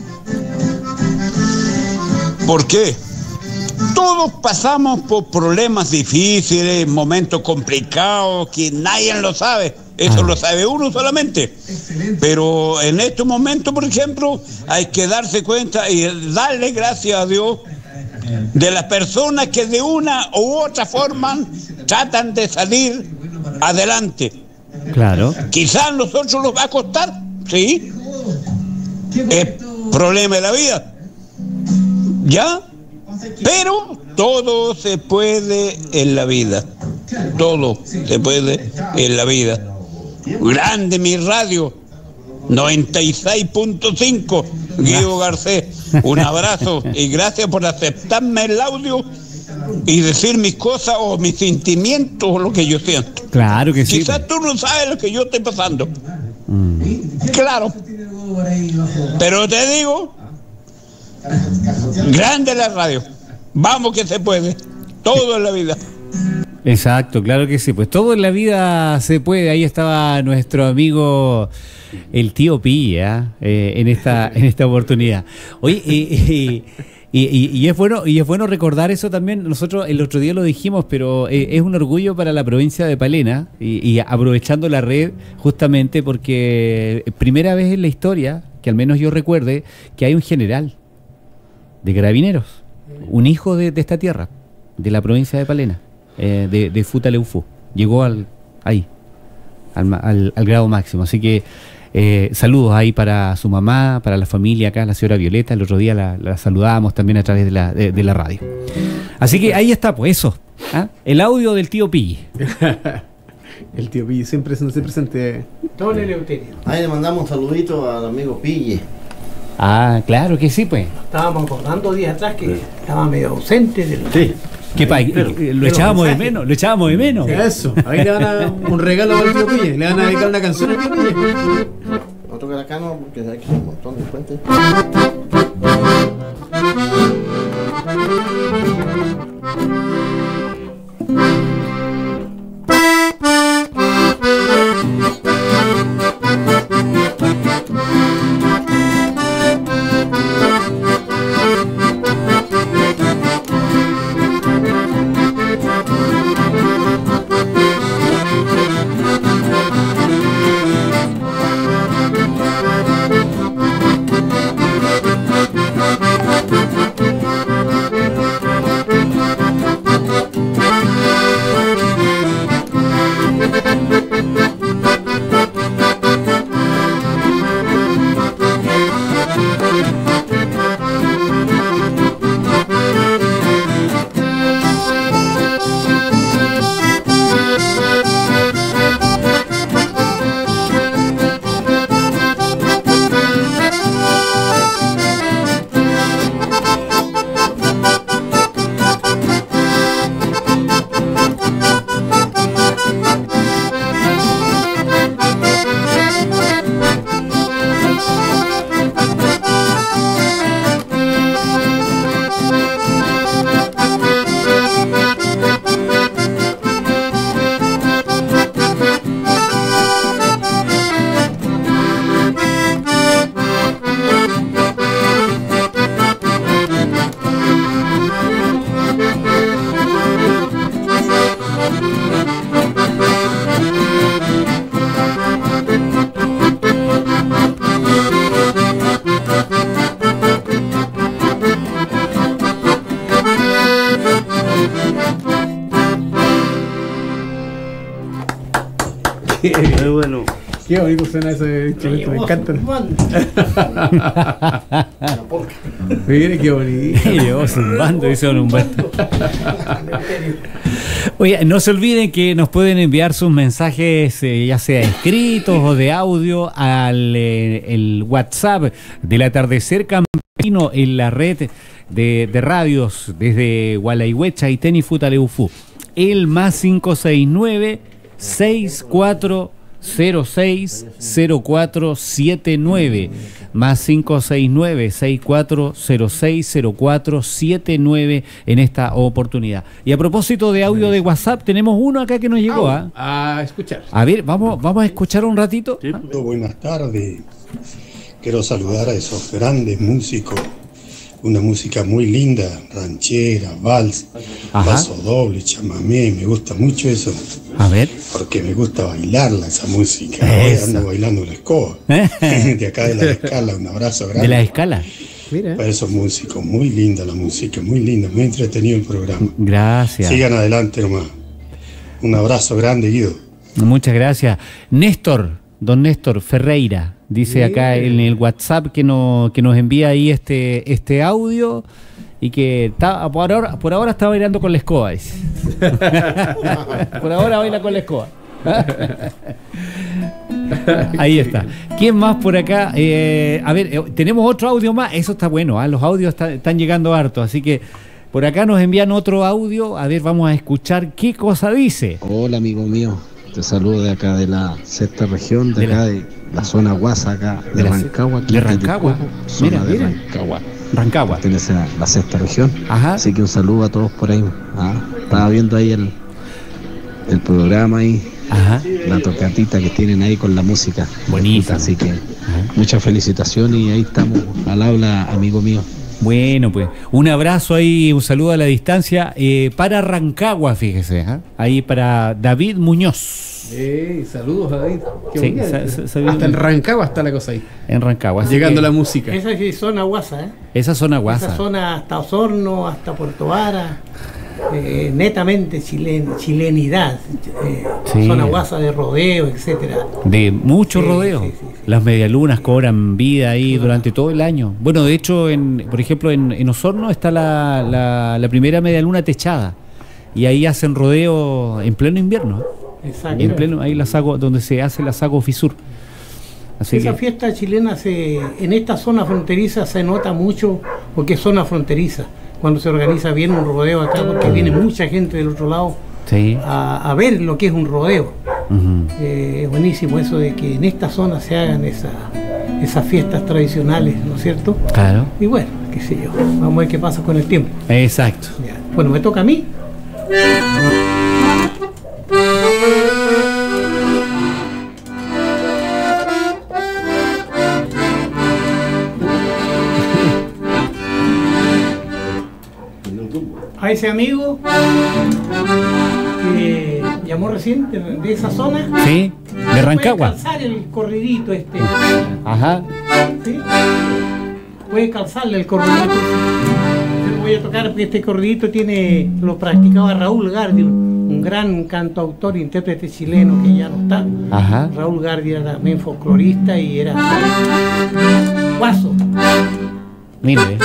¿Por qué? Todos pasamos por problemas difíciles, momentos complicados que nadie lo sabe. Eso ah. lo sabe uno solamente. Pero en este momento, por ejemplo, hay que darse cuenta y darle gracias a Dios de las personas que de una u otra forma tratan de salir adelante. Claro. Quizás a nosotros nos va a costar, sí. Es problema de la vida. ¿Ya? Pero todo se puede en la vida. Todo se puede en la vida. Grande mi radio, noventa y seis punto cinco, Guido Garcés. Un abrazo y gracias por aceptarme el audio y decir mis cosas o mis sentimientos o lo que yo siento. Claro que sí. Quizás tú no sabes lo que yo estoy pasando. Mm. Claro. Pero te digo, grande la radio. Vamos que se puede. Todo en la vida. Exacto, claro que sí. Pues todo en la vida se puede. Ahí estaba nuestro amigo el tío Pilla eh, en esta en esta oportunidad. Oye, y, y, y, y es bueno y es bueno recordar eso también. Nosotros el otro día lo dijimos, pero eh, es un orgullo para la provincia de Palena y, y aprovechando la red justamente porque primera vez en la historia, que al menos yo recuerde, que hay un general de carabineros, un hijo de, de esta tierra, de la provincia de Palena. Eh, de, de Futaleufú, llegó al ahí al, al, al grado máximo, así que eh, saludos ahí para su mamá, para la familia acá, la señora Violeta. El otro día la, la saludábamos también a través de la, de, de la radio, así que ahí está, pues eso, ¿ah? El audio del tío Pilli. El tío Pilli siempre se presente. Don Eleuterio. Ahí le mandamos un saludito al amigo Pilli. Ah, claro que sí, pues estábamos acordando días atrás que estaba medio ausente del... Sí. ¿Qué pa? Lo echábamos de menos, lo echábamos de menos. Eso, ahí le van a un regalo al tío Pille, le van a dedicar una canción al tío Pille. Otro que acá no, porque hay un montón de puentes. Qué bueno. Qué bonito suena ese instrumento, me encanta. Mire qué bonito. Llevó zumbando, dice don Humberto. Oye, no se olviden que nos pueden enviar sus mensajes, eh, ya sea escritos o de audio, al eh, el WhatsApp del Atardecer Campesino en la red de, de radios desde Gualeguaychú, Aitén y Futaleufú. El más cinco seis nueve, seis cuatro cero seis cero cuatro siete nueve, más cinco seis nueve seis cuatro cero seis cero cuatro siete nueve en esta oportunidad. Y a propósito de audio de WhatsApp, tenemos uno acá que nos llegó. ¿Ah? A escuchar. A ver, vamos, vamos a escuchar un ratito. ¿Ah? Buenas tardes. Quiero saludar a esos grandes músicos. Una música muy linda, ranchera, vals, paso doble, chamamé, me gusta mucho eso. A ver. Porque me gusta bailarla esa música. Ahora ando bailando la escoba. De acá de la escala, un abrazo grande. De la escala. Mira. Para esos músicos, muy linda la música, muy linda, muy entretenido el programa. Gracias. Sigan adelante nomás. Un abrazo grande, Guido. Muchas gracias. Néstor, don Néstor Ferreira. Dice acá en el WhatsApp que, no, que nos envía ahí este, este audio y que está, por, ahora, por ahora está bailando con la escoba. Dice. Por ahora baila con la escoba. Ahí está. ¿Quién más por acá? Eh, a ver, eh, tenemos otro audio más. Eso está bueno, ¿eh? Los audios está, están llegando harto. Así que por acá nos envían otro audio. A ver, vamos a escuchar qué cosa dice. Hola, amigo mío. Te saludo de acá de la sexta región, de, de acá la... de la zona Guasa, acá de, de Rancagua. De Rancagua. Zona mira, de mira. Rancagua. Rancagua. Pertenece a la sexta región. Ajá. Así que un saludo a todos por ahí. Ah, estaba viendo ahí el, el programa ahí. Ajá. La tocatita que tienen ahí con la música. Bonita. Así que muchas felicitaciones y ahí estamos al habla, amigo mío. Bueno, pues un abrazo ahí, un saludo a la distancia eh, para Rancagua, fíjese, ¿eh? Ahí para David Muñoz. Eh, saludos a David. Qué sí, bonito. sa, sa, sa, hasta en Rancagua está la cosa ahí. En Rancagua. Llegando que, la música. Esa es zona Guasa, ¿eh? Esa zona Guasa. Esa zona hasta Osorno, hasta Puerto Vara. Eh, netamente chilen, chilenidad, eh, sí. Zona Guasa de rodeo, etcétera. De mucho sí, rodeo. Sí, sí, sí. Las medialunas cobran vida ahí claro. durante todo el año. Bueno, de hecho, en, por ejemplo, en, en Osorno está la, la, la primera medialuna techada. Y ahí hacen rodeo en pleno invierno. Exacto. En pleno, ahí la sago, donde se hace la Sago Fisur. Así Esa que... fiesta chilena se, en esta zona fronteriza se nota mucho porque es zona fronteriza. Cuando se organiza bien un rodeo acá, porque viene mucha gente del otro lado sí. a, a ver lo que es un rodeo. Uh-huh. Eh, es buenísimo eso de que en esta zona se hagan esa, esas fiestas tradicionales, ¿no es cierto? Claro. Y bueno, qué sé yo, vamos a ver qué pasa con el tiempo. Exacto. Ya. Bueno, me toca a mí. A ese amigo que llamó recién de, de esa zona. Sí, de Rancagua. Puede calzar el corridito este. Ajá. ¿Sí? Puede calzarle el corridito. Yo lo voy a tocar porque este corridito tiene, lo practicaba Raúl Gardi, un, un gran cantautor, intérprete chileno que ya no está. Ajá. Raúl Gardi era también folclorista y era guaso. Mire.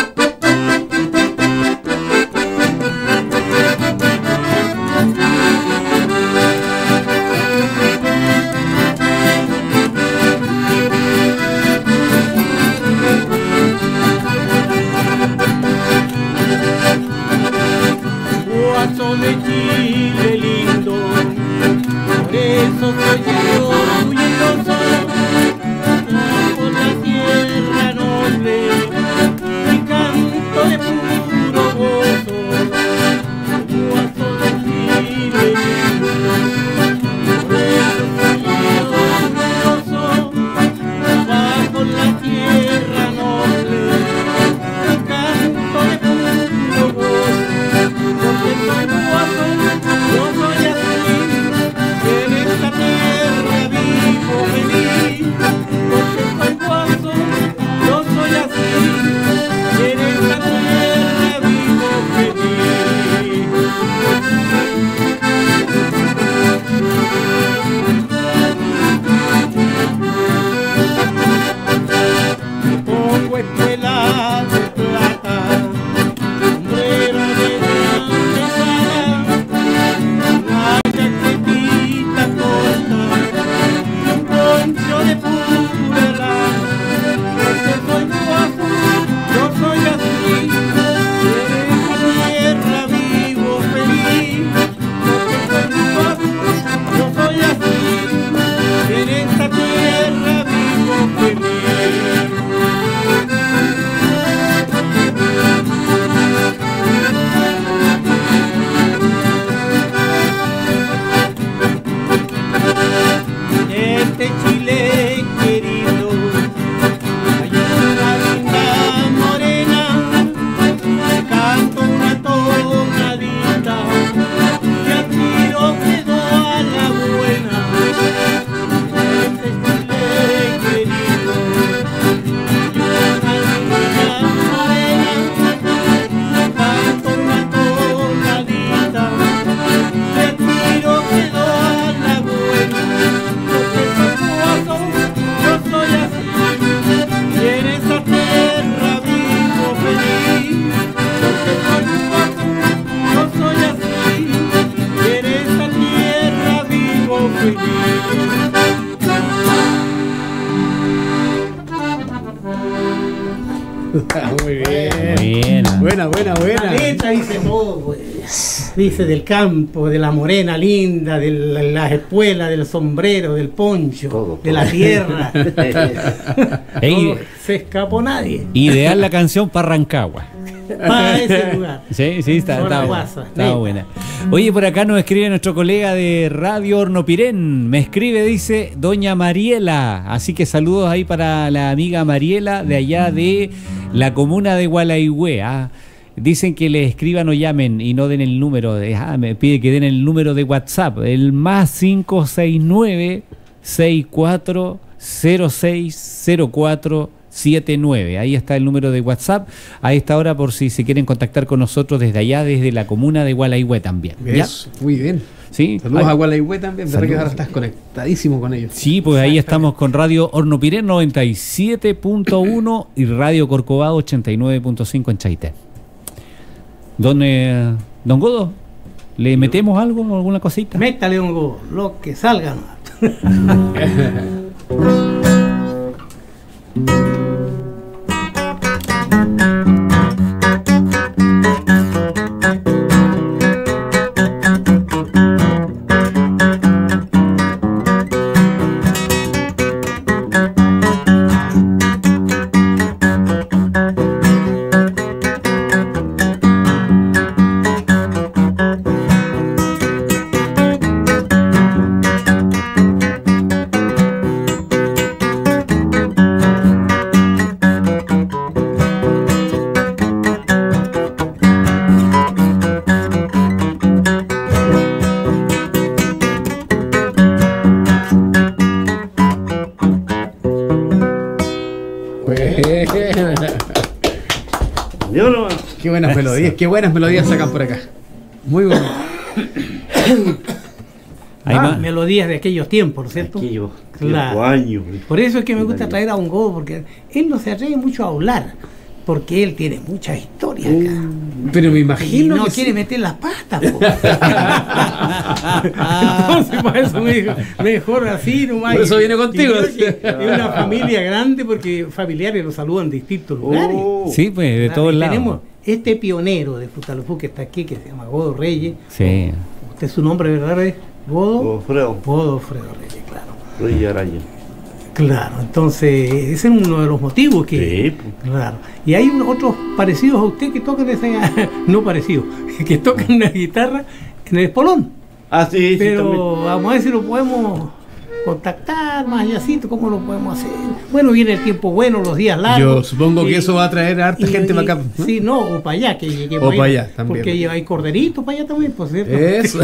De Chile lindo, por eso soy yo orgulloso, por la tierra noble, mi Muy bien. Buena. Buena, buena, buena. La letra dice todo, pues. Dice del campo, de la morena linda, de la- las espuelas, del sombrero, del poncho, Todo, de todo. la tierra. Ey, No se escapó nadie. ideal la canción para Rancagua. Para ese lugar. Sí, sí, está, Zona está, buena, Guasa, está sí. buena. Oye, por acá nos escribe nuestro colega de Radio Hornopirén. Me escribe, dice, doña Mariela. Así que saludos ahí para la amiga Mariela de allá de la comuna de Gualaihue. Ah. Dicen que le escriban o llamen y no den el número. De, ah, me pide que den el número de WhatsApp. El más cinco seis nueve, seis cuatro cero seis cero cuatro siete nueve. Ahí está el número de WhatsApp a esta hora por si se quieren contactar con nosotros desde allá, desde la comuna de Gualaihue también. ¿Ya? Eso, muy bien. ¿Sí? Saludos Ay, a Gualaihue también, verdad que Saludos. ahora estás conectadísimo con ellos. sí, pues ahí estamos con Radio Hornopirén noventa y siete punto uno y Radio Corcovado ochenta y nueve punto cinco en Chaitén. Don, eh, don Godo, ¿le metemos algo, alguna cosita? Métale un go, lo que salga. Yo no. Qué buenas melodías, qué buenas melodías sacan por acá. Muy bueno. Ahí Ah, más. melodías de aquellos tiempos, ¿no es cierto? Aquellos Claro. cinco años. Por eso es que me gusta traer a un go, porque él no se atreve mucho a hablar, porque él tiene muchas historias acá. Pero me Y imagino no que quiere sí. meter las patas, po. Entonces, para eso me dijo, mejor así nomás. Por eso viene contigo. Y creo que es una familia grande, porque familiares lo saludan en distintos lugares. Oh. Sí, pues de Claro, todos y lados. Tenemos este pionero de Futalufú que está aquí, que se llama Godo Reyes. Sí. ¿Usted su nombre verdadero es Godo? Oh, Fredo. Godo Fredo Reyes, claro. Rey Araya. Claro, entonces ese es uno de los motivos que... Sí, pues. Claro. Y hay un- otros parecidos a usted que tocan esa... no parecidos, que tocan la guitarra en el espolón. Ah, sí, sí, Pero también. vamos a ver si lo podemos contactar más allacito, cómo lo podemos hacer. Bueno, viene el tiempo bueno, los días largos. Yo supongo que Y- eso va a traer a harta y- gente y- para acá, ¿no? Sí, no, o para allá, que lleguemos O ahí, para allá también. Porque hay corderitos para allá también, por cierto. Eso.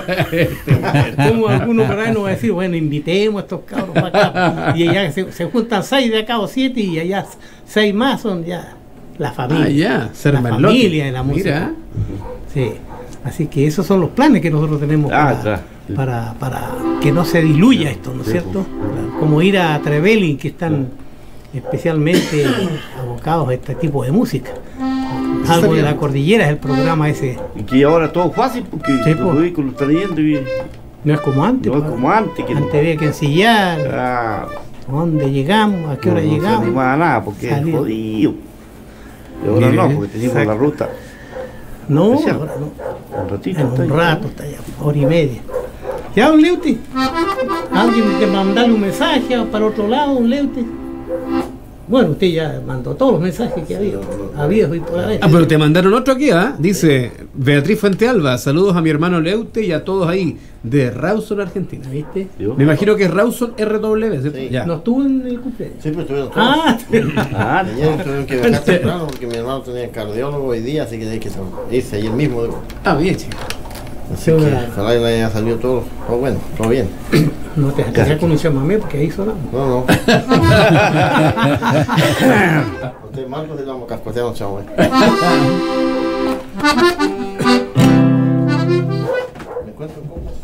Como alguno por ahí nos va a decir, bueno, invitemos a estos cabros para acá. Y allá se, se juntan seis de acá o siete, y allá seis más son ya la familia. Ah, ya, ser la Merlotti. familia de la música. Mira. Sí. Así que esos son los planes que nosotros tenemos Ah, para, claro. para, para que no se diluya esto, ¿no es Sí, cierto? Claro. Como ir a Trevelin, que están especialmente abocados a este tipo de música. Algo de la cordillera es el programa ese. Y que ahora todo fácil porque Sí, los pues. vehículos están yendo y No es como antes. no es pues. como antes. Que Antes había que ensillar. Ah, ¿Dónde llegamos? ¿A qué hora no, no se llegamos? animaba a nada porque Salía. es jodido. Y ahora Mire, no, porque tenemos exacto. la ruta. No, Especial. ahora no. Un ratito. En está un ahí. rato está ya, hora y media. ¿Ya, un Leuti? ¿Alguien te mandarle un mensaje para otro lado, un Leuti? Bueno, usted ya mandó todos los mensajes que había. Había y por haber. Ah, pero te mandaron otro aquí, ¿ah? Dice Beatriz Fuentealba, saludos a mi hermano Leute y a todos ahí de Rawson, Argentina. ¿Viste? Yo. Me imagino que es Rawson R W, ¿cierto? Sí. Ya. No estuvo en el cumpleaños. Siempre estuvieron todos. Ah, Ah, Ayer tuvieron que viajar temprano porque mi hermano tenía cardiólogo hoy día, así que tenía que irse ayer mismo. digo. Ah, bien, chico. Así Sí, que una- ojalá y le haya salido todo, todo bueno, todo bien. no te dejes con un chamamé porque ahí sonamos. No, no. Usted Marcos le damos cascoteando, chavo. ¿Me encuentro un poco?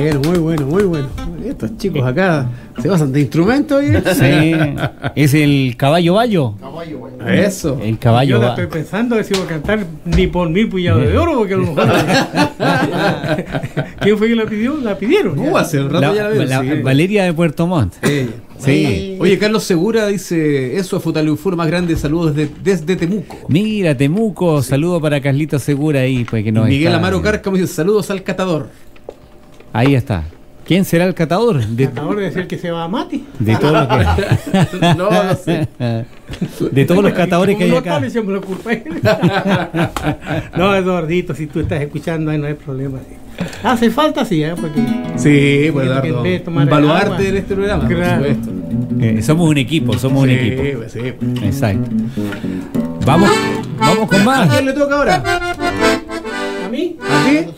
bueno, muy bueno, muy bueno. Estos chicos acá se basan de instrumentos. ¿Eh? Sí, es el caballo bayo. Caballo, bueno. Eso. El caballo Yo la ba- estoy pensando a ver si voy a cantar ni por mil puñados de oro, porque a lo mejor. ¿Quién fue que la pidió? La pidieron. Uh, hace un rato La- ya la veo. la- sí. Valeria de Puerto Montt. Sí. Sí. Oye, Carlos Segura dice, eso es Futaleufú, más grande, saludos desde, desde Temuco. Mira, Temuco, saludo para Carlito Segura ahí, pues que no Miguel está. Amaro Cárcamo dice, saludos al catador. Ahí está. ¿Quién será el catador? De, Ahora decir que se va a Mati. de todo lo que. No, no sé. De todos los catadores que hay no acá. está, le echamos la culpa a él. No, Eduardito, si tú estás escuchando ahí no hay problema. Sí. Hace falta, sí, ¿eh? Porque Sí, pues tiene que Eduardo, ver, tomar un baluarte agua. en este programa, Claro. por supuesto. Eh, somos un equipo, somos un Sí, equipo. pues, sí. Exacto. Vamos, vamos con ¿A más. quién le toca ahora? ¿A mí? ¿A ti?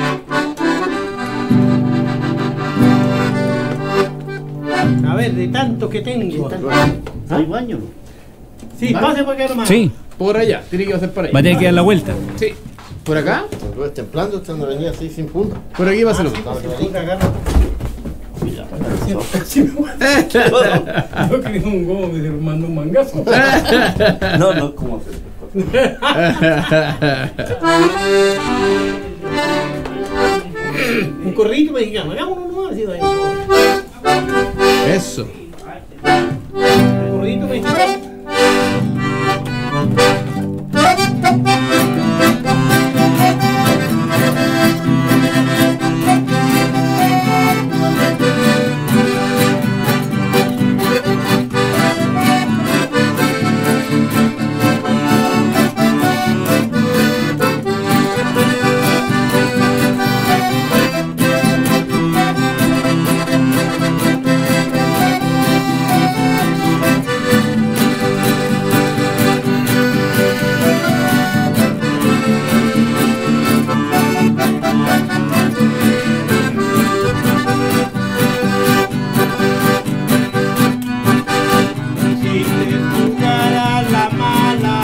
A ver, de tanto que tengo. ¿Hay baño? Sí, pase por acá nomás. Sí, Por allá, tiene que hacer por ahí. va a tener que dar la vuelta. Sí. ¿Por acá? Pues templando, usted no venía así sin punta. Por aquí va a ser lo Sí, mismo. pues, si por acá no. Sí, me voy. Yo quería un gomo me mandó un mangazo. No, no, ¿cómo hacer? Un corrito mexicano, hagámonos nomás así de ahí. Eso. Un corrito mexicano. Si te jugara la mala,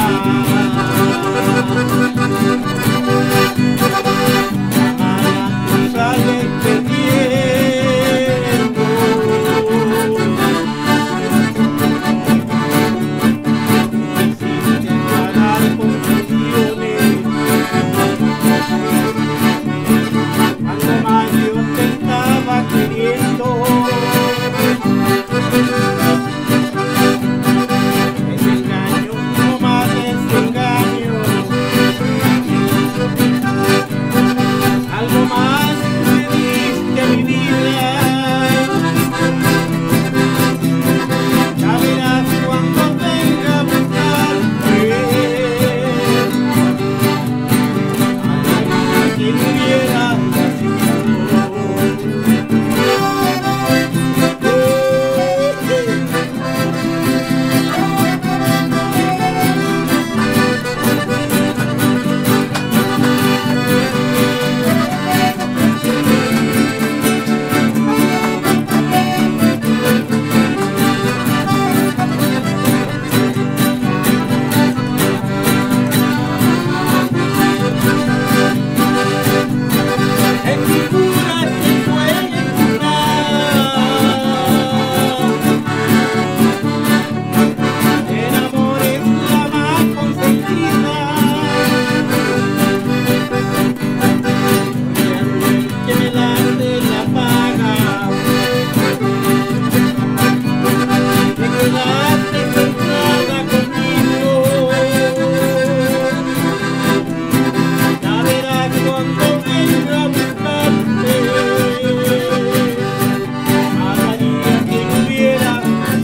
la mala tú sales perdiendo. Quisiste pagar condiciones, cuando más yo te estaba queriendo. Desengaño, no más desengaño. Algo más me diste a mi vida. Ya verás cuando venga a buscarte. Ay, que me hubiera en mi cura se puede curar. El amor es la más consentida. Que me la de la paga. Te quedaste encerrada conmigo. Ya verás cuando venga a buscarte. Haría que hubiera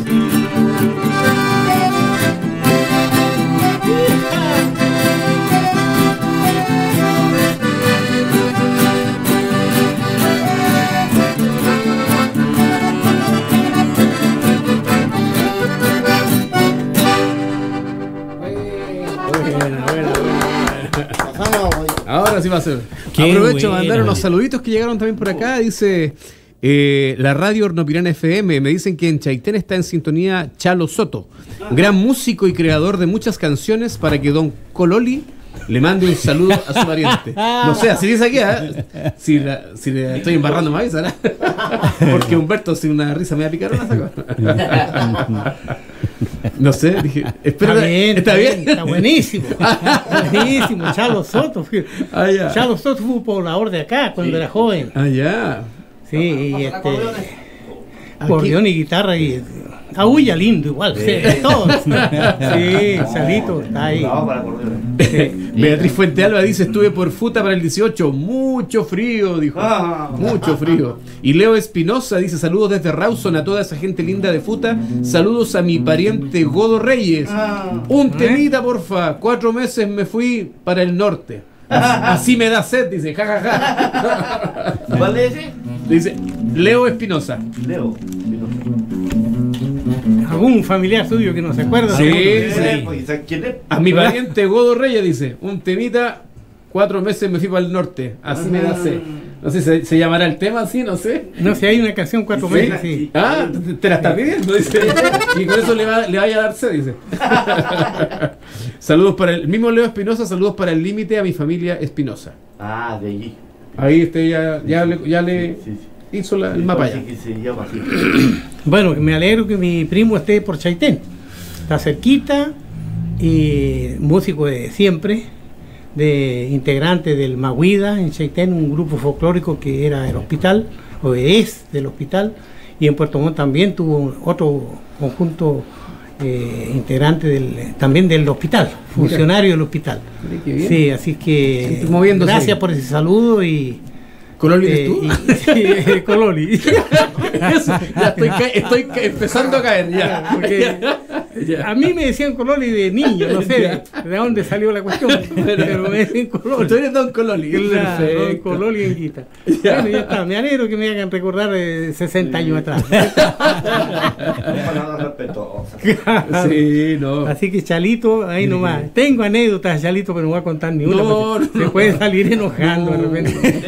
Buena, buena, buena. Pasamos, oye. Ahora sí va a ser. Qué Aprovecho a buena, mandar unos oye. saluditos que llegaron también por acá. Dice eh, la radio Hornopirán F M. Me dicen que en Chaitén está en sintonía Chalo Soto, gran músico y creador de muchas canciones para que Don Cololi le mande un saludo a su pariente. No sé, así dice aquí, ¿eh? Si, la, si le estoy embarrando me avisa, ¿no? Porque Humberto, si una risa me va a picar una saco. No sé, dije, espera, está bien, ¿está bien? Está buenísimo. Buenísimo, Chalo Soto. Ah, ya. Chalo Soto fue un poblador de acá cuando sí. era joven. Ah, ya. Sí, y este. Acordeón y guitarra y. Aúlla lindo igual, sí, sí, todo. Sí, Salito está ahí. Sí. Beatriz Fuente Alba dice, estuve por Futa para el dieciocho, mucho frío, dijo. Ah. Mucho frío. Y Leo Espinosa dice, saludos desde Rawson a toda esa gente linda de Futa. Saludos a mi pariente Godo Reyes. Ah. Un temita, porfa. Cuatro meses me fui para el norte. Así me da sed, dice, jajaja. Ja, ja. ¿Cuál es ese? Dice, Leo Espinosa. Leo algún familiar suyo que no se acuerda. Sí, sí. ¿Quién es? A mi pariente Godo Reyes dice, un temita, cuatro meses me fui para el norte, así me da sed. No sé, ¿se, ¿se llamará el tema así? No sé. No sé, hay una canción cuatro ¿Sí? meses, sí. Ah, te, te la está pidiendo, dice. Y con eso le, va, le vaya a dar sed, dice. Saludos para el mismo Leo Espinosa, saludos para el límite a mi familia Espinosa. Ah, de allí. Ahí este ya, ya le, ya le sí, sí, sí. hizo la, el mapa ya. Bueno, me alegro que mi primo esté por Chaitén. Está cerquita y músico de siempre, de integrante del Maguida en Chaitén, un grupo folclórico que era del hospital, o es del hospital, y en Puerto Montt también tuvo otro conjunto eh, integrante del, también del hospital, funcionario del hospital. Sí, así que gracias ahí por ese saludo y ¿Cololi eres eh, tú? Y, sí, Cololi. Eso, ya estoy, ca estoy ca empezando a caer ya. Porque ya. A mí me decían Cololi de niño, no sé de, de dónde salió la cuestión, pero me decían Cololi. Tú eres Don Cololi. Claro, Don Cololi en guita. Ya. Bueno, ya está, me alegro que me hagan recordar eh, sesenta años atrás. Sí, no. Así que Chalito, ahí nomás. Tengo anécdotas, Chalito, pero no voy a contar ni una. No, no, se puede salir enojando no. de repente.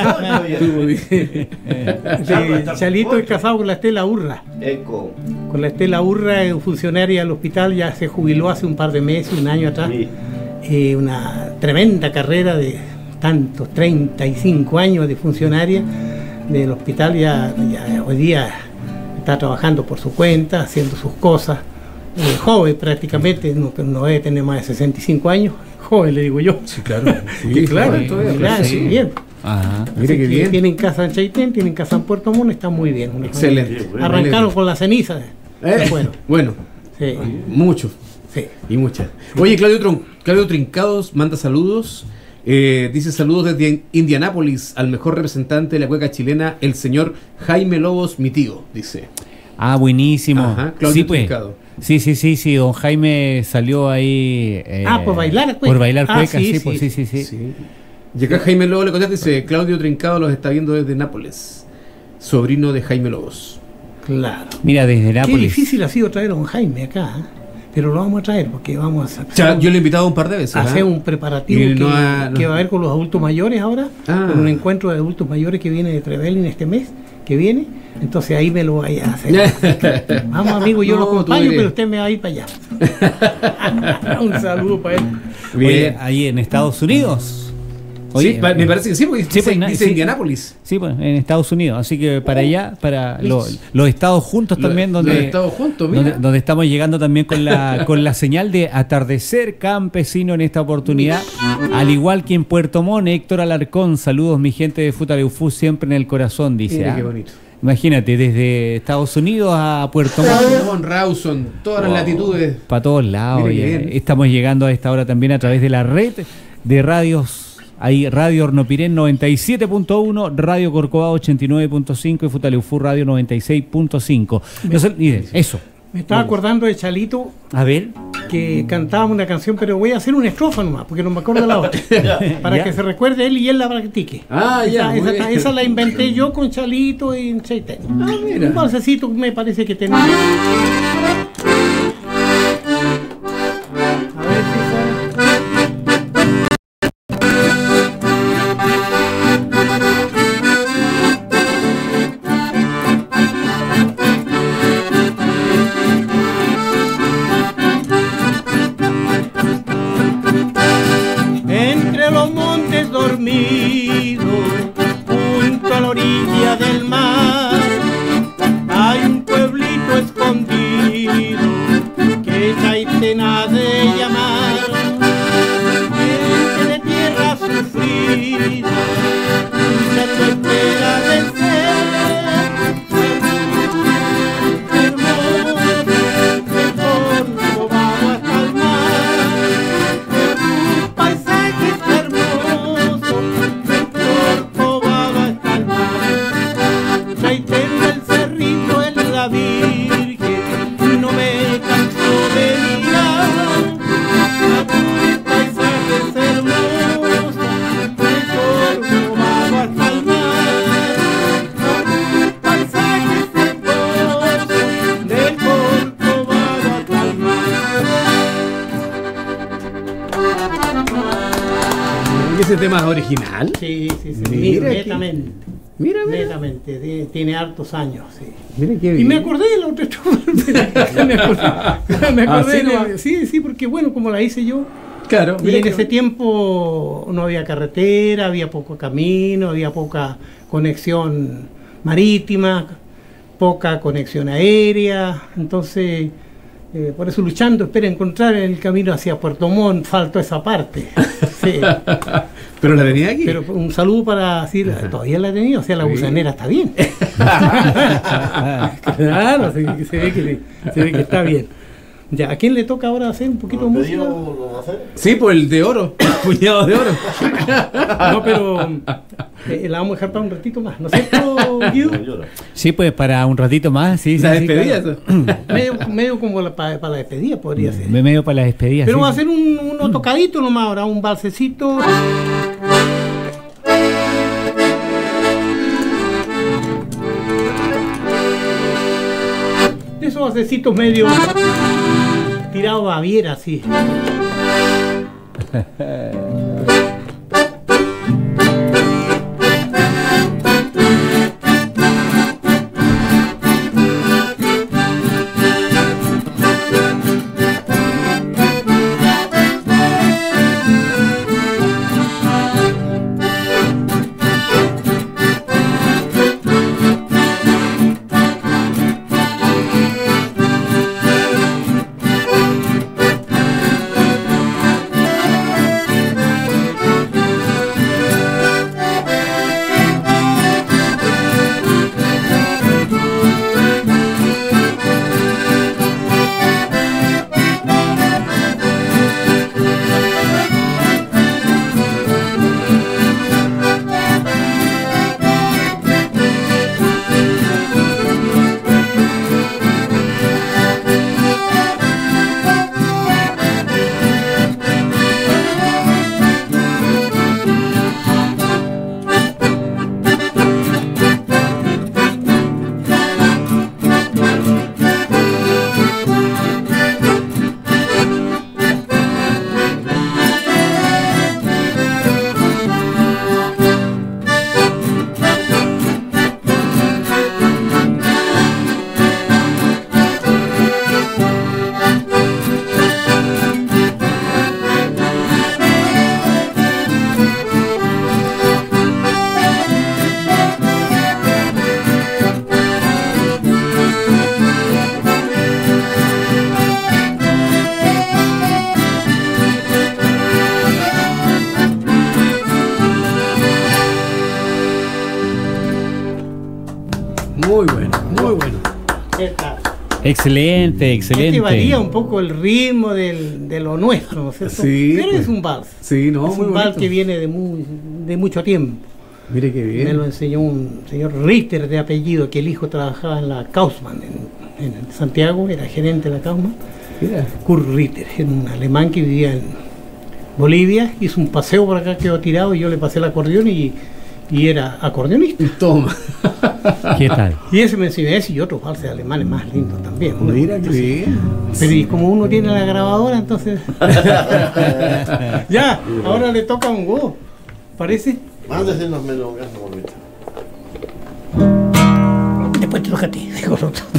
Sí, Chalito es casado con la Estela Urra. Eco. Con la Estela Urra, es funcionaria del hospital, ya se jubiló hace un par de meses, un año atrás. Sí. Eh, una tremenda carrera de tantos, treinta y cinco años de funcionaria del hospital, ya, ya hoy día está trabajando por su cuenta, haciendo sus cosas. Eh, joven prácticamente, no, no debe tener más de sesenta y cinco años, joven le digo yo. Sí, claro. Sí, claro, sí, todavía, claro, sí. Bien. Ajá. Mire que bien. Tienen casa en Chaitén, tienen casa en Puerto Montt, está muy bien. Excelente. Arrancaron con la ceniza. Eh, bueno. Bueno. Sí. Mucho. Sí. Y muchas. Oye, Claudio, Tron Claudio Trincados manda saludos. Eh, dice saludos desde Indianápolis al mejor representante de la cueca chilena, el señor Jaime Lobos, mi tío, dice. Ah, buenísimo. Ajá, Claudio sí, pues. Trincado. Sí, sí, sí, sí, don Jaime salió ahí. Eh, ah, por bailar cueca. Por bailar ah, cueca, sí, sí, sí, pues, sí, sí, sí, sí. Y acá Jaime Lobos le contesta, dice, Claudio Trincado los está viendo desde Nápoles, sobrino de Jaime Lobos. Claro. Mira, desde Nápoles. Qué difícil ha sido traer a don Jaime acá, ¿eh? Pero lo vamos a traer porque vamos a... Ya, yo le he invitado un par de veces. A hacer ¿eh? un preparativo que, no ha, no. que va a haber con los adultos mayores ahora, ah. con un encuentro de adultos mayores que viene de Trevelin este mes, que viene, entonces ahí me lo vaya a hacer. Vamos amigo, yo no, lo acompaño, pero usted me va a ir para allá. Un saludo para él. Bien. Oye, ahí en Estados Unidos. Oye, sí, me parece que sí, porque sí, dice, pues, dice sí, Indianápolis. Sí, pues en Estados Unidos. Así que para allá, para lo, los Estados juntos lo, también, donde, los Estados juntos, mira. donde, donde estamos llegando también con la, con la señal de atardecer campesino en esta oportunidad. Al igual que en Puerto Montt, Héctor Alarcón, saludos mi gente de Futaleufú, siempre en el corazón, dice. Mira ah, qué bonito. Imagínate, desde Estados Unidos a Puerto Montt, Rawson, todas wow. las latitudes. Para todos lados. Estamos llegando a esta hora también a través de la red de radios. Ahí Radio Hornopirén noventa y siete punto uno, Radio Corcovado ochenta y nueve punto cinco y Futaleufú Radio noventa y seis punto cinco. No sé, eso. Me estaba acordando de Chalito. A ver. Que cantábamos una canción, pero voy a hacer una estrofa nomás, porque no me acuerdo la otra. Para ¿Ya? que se recuerde él y él la practique. Ah, ya. Esa, esa, esa la inventé yo con Chalito y en Chaitén. Ah, mira. Un balsecito me parece que tenía. dormido junto a la orilla del mar. Hay un pueblito escondido que Chaitena de llamar. Gente de tierra sufrida, cerca espera del ser. ¿Ese tema es original? Sí, sí, sí. Mira netamente. Mira, mira. Netamente. Tiene, tiene hartos años, sí. Mira qué bien. Y me acordé de la otra me acordé, me acordé ¿Ah, sí, de, no? sí, sí, porque bueno, como la hice yo. Claro. Y en ese tiempo no había carretera, había poco camino, había poca conexión marítima, poca conexión aérea. Entonces, eh, por eso luchando, espero encontrar el camino hacia Puerto Montt, faltó esa parte. Sí. Pero la tenía aquí. Pero un saludo para decir, todavía la he tenido, o sea, la Sí. gusanera está bien. Claro, se, se ve que, se ve que está bien. Ya, ¿a quién le toca ahora hacer un poquito de música? Sí, pues el de oro, puñado de oro. No, pero eh, la vamos a dejar para un ratito más, ¿no es cierto, Guido? Sí, pues para un ratito más, sí. La sí, despedida, sí, claro. Medio, medio como la, para, para la despedida podría ser. Me medio para la despedida. Pero sí. va a ser un, uno tocadito nomás ahora, un balsecito. De esos balsecitos medio tirado a Baviera, así. Muy bueno, muy bueno. Excelente, excelente. Este varía un poco el ritmo del, de lo nuestro, ¿no es cierto? Sí, pero pues. es un vals. Sí, no, es muy un vals bonito. que viene de, muy, de mucho tiempo. Mire qué bien. Me lo enseñó un señor Richter de apellido, que el hijo trabajaba en la Kaufmann en, en Santiago, era gerente de la Kaufmann. Mira. Kurt Ritter, era un alemán que vivía en Bolivia, hizo un paseo por acá, quedó tirado y yo le pasé el acordeón y, y era acordeonista. Toma. ¿Qué tal? Y ese me enseñó ese y otros valses alemanes más lindos también. muy Mira bonitos, qué sí. bien. Pero y como uno tiene la grabadora, entonces... Ya, ahora le toca a un go, ¿parece? Mándese los melongas, bonita. Después te toca a ti, digo el otro.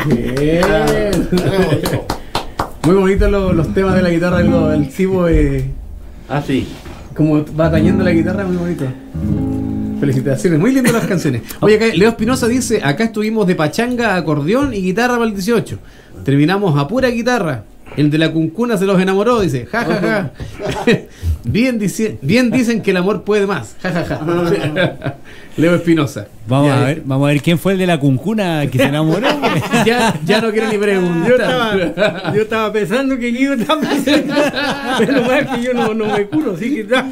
Bien. Muy bonitos los, los temas de la guitarra, el, el tipo de... Ah, sí. Como va tañendo la guitarra, muy bonito. Felicitaciones, muy lindas las canciones. Oye, acá Leo Espinosa dice, acá estuvimos de pachanga, acordeón y guitarra para el dieciocho. Terminamos a pura guitarra. El de la cuncuna se los enamoró, dice, ja, ja, ja. bien, dice, bien dicen que el amor puede más, ja, ja, ja. Leo Espinosa. Vamos ya, a ver, vamos a ver quién fue el de la cuncuna que se enamoró. ya, ya no quiere ni preguntar. Yo estaba, yo estaba pensando que yo estaba pensando, pero más que yo no, no me curo, así que uno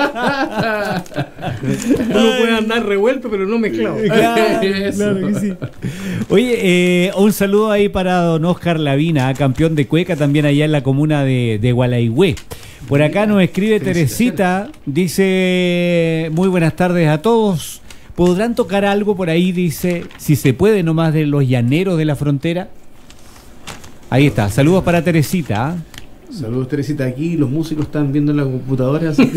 puede andar revuelto, pero no mezclado. Claro, claro que sí. Oye, eh, un saludo ahí para don Oscar Lavina, campeón de cueca también allá en la comuna de, de Gualaigüe. Por acá nos escribe Teresita, dice, muy buenas tardes a todos. ¿Podrán tocar algo por ahí? Dice, si se puede nomás, de los llaneros de la frontera. Ahí está, saludos para Teresita. ¿eh? Saludos Teresita, aquí los músicos están viendo en la computadora. Así.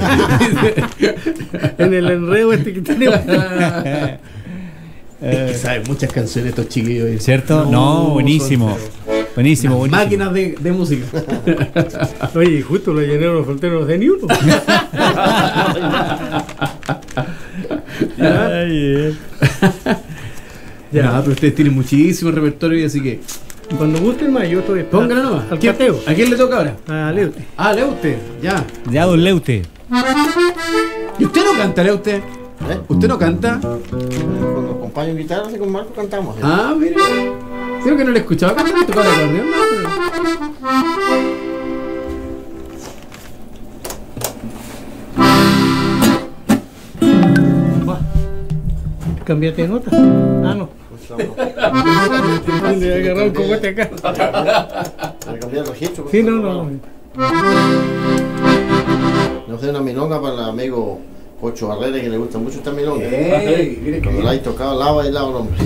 En el enredo este que tenemos. Es que saben muchas canciones estos chiquillos. ¿Cierto? No, no buenísimo. Buenísimo, buenísimo. Máquinas de, de música. Oye, justo los llaneros de la frontera no sé ni uno. Ya. Ay, ya, no, pero ustedes tienen muchísimo repertorio, así que cuando gusten más, yo estoy póngalo nomás. Al cateo. ¿A quién le toca ahora? A Leute. Ah, Leute, ya. Ya, don Leute. ¿Y usted no canta, Leute? ¿Eh? ¿Usted no canta? Cuando acompaño en guitarra, así con Marco cantamos. ¿eh? Ah, mire. Creo que no le escuchaba cantar, le tocaba el acordeón, ¿no? Pero... Cambiate de nota. Ah, no. Le agarró un cogote acá. ¿Para cambiar el registro? Sí, no, no. No sé, una milonga para el amigo Pocho Barrera, que le gusta mucho esta milonga. Ey, mire que cuando la hay tocado, lava y lava el hombre.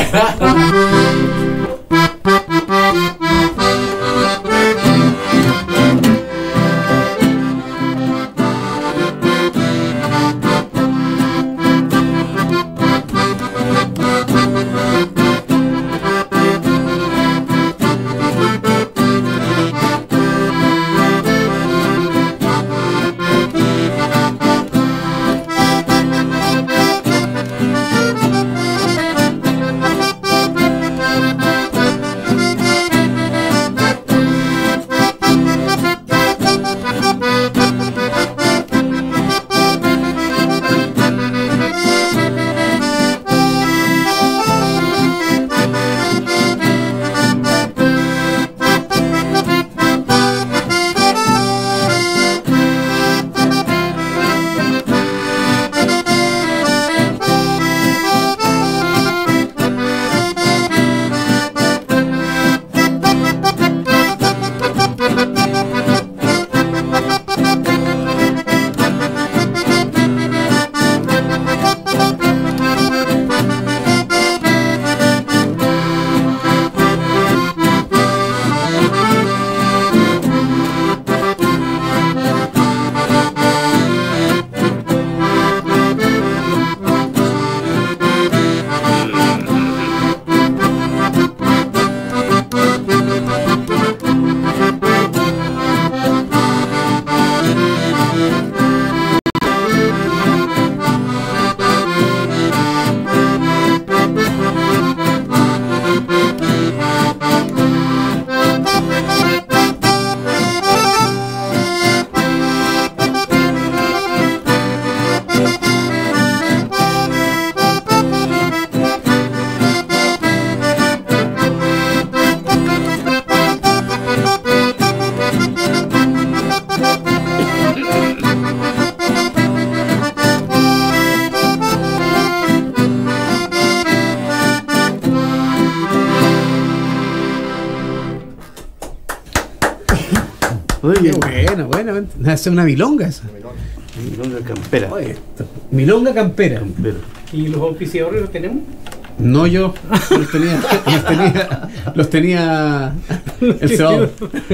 Oye, bueno, bueno, hace una milonga esa. Milonga campera. Oye, esto. Milonga campera. Campera. ¿Y los auspiciadores los tenemos? No yo, los tenía, los tenía, los tenía el sábado.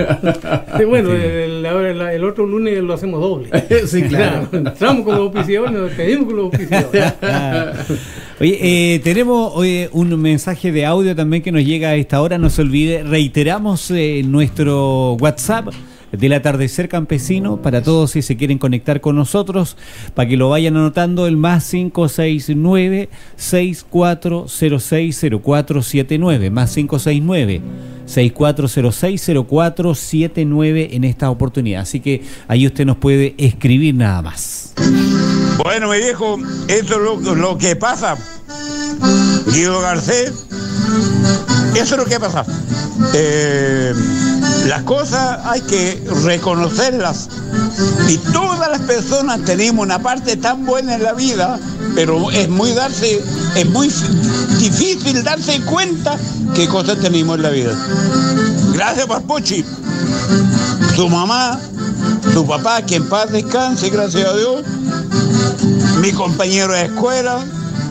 Bueno, el, ahora el otro lunes lo hacemos doble. Sí, claro. Entramos con los auspiciadores, nos despedimos con los auspiciadores. Oye, eh, tenemos eh, un mensaje de audio también que nos llega a esta hora. No se olvide, reiteramos eh, nuestro WhatsApp del Atardecer Campesino para todos si se quieren conectar con nosotros, para que lo vayan anotando, el más cinco seis nueve, seis cuatro cero seis, cero cuatro siete nueve, más cinco seis nueve, seis cuatro cero seis, cero cuatro siete nueve en esta oportunidad. Así que ahí usted nos puede escribir nada más. Bueno, mi viejo, eso es lo, lo que pasa. Guido Garcés, eso es lo que pasa. Eh, las cosas hay que reconocerlas, y todas las personas tenemos una parte tan buena en la vida, pero es muy darse, es muy difícil darse cuenta qué cosas tenemos en la vida. Gracias, Pochi. Su mamá, su papá, que en paz descanse, gracias a Dios. Mi compañero de escuela,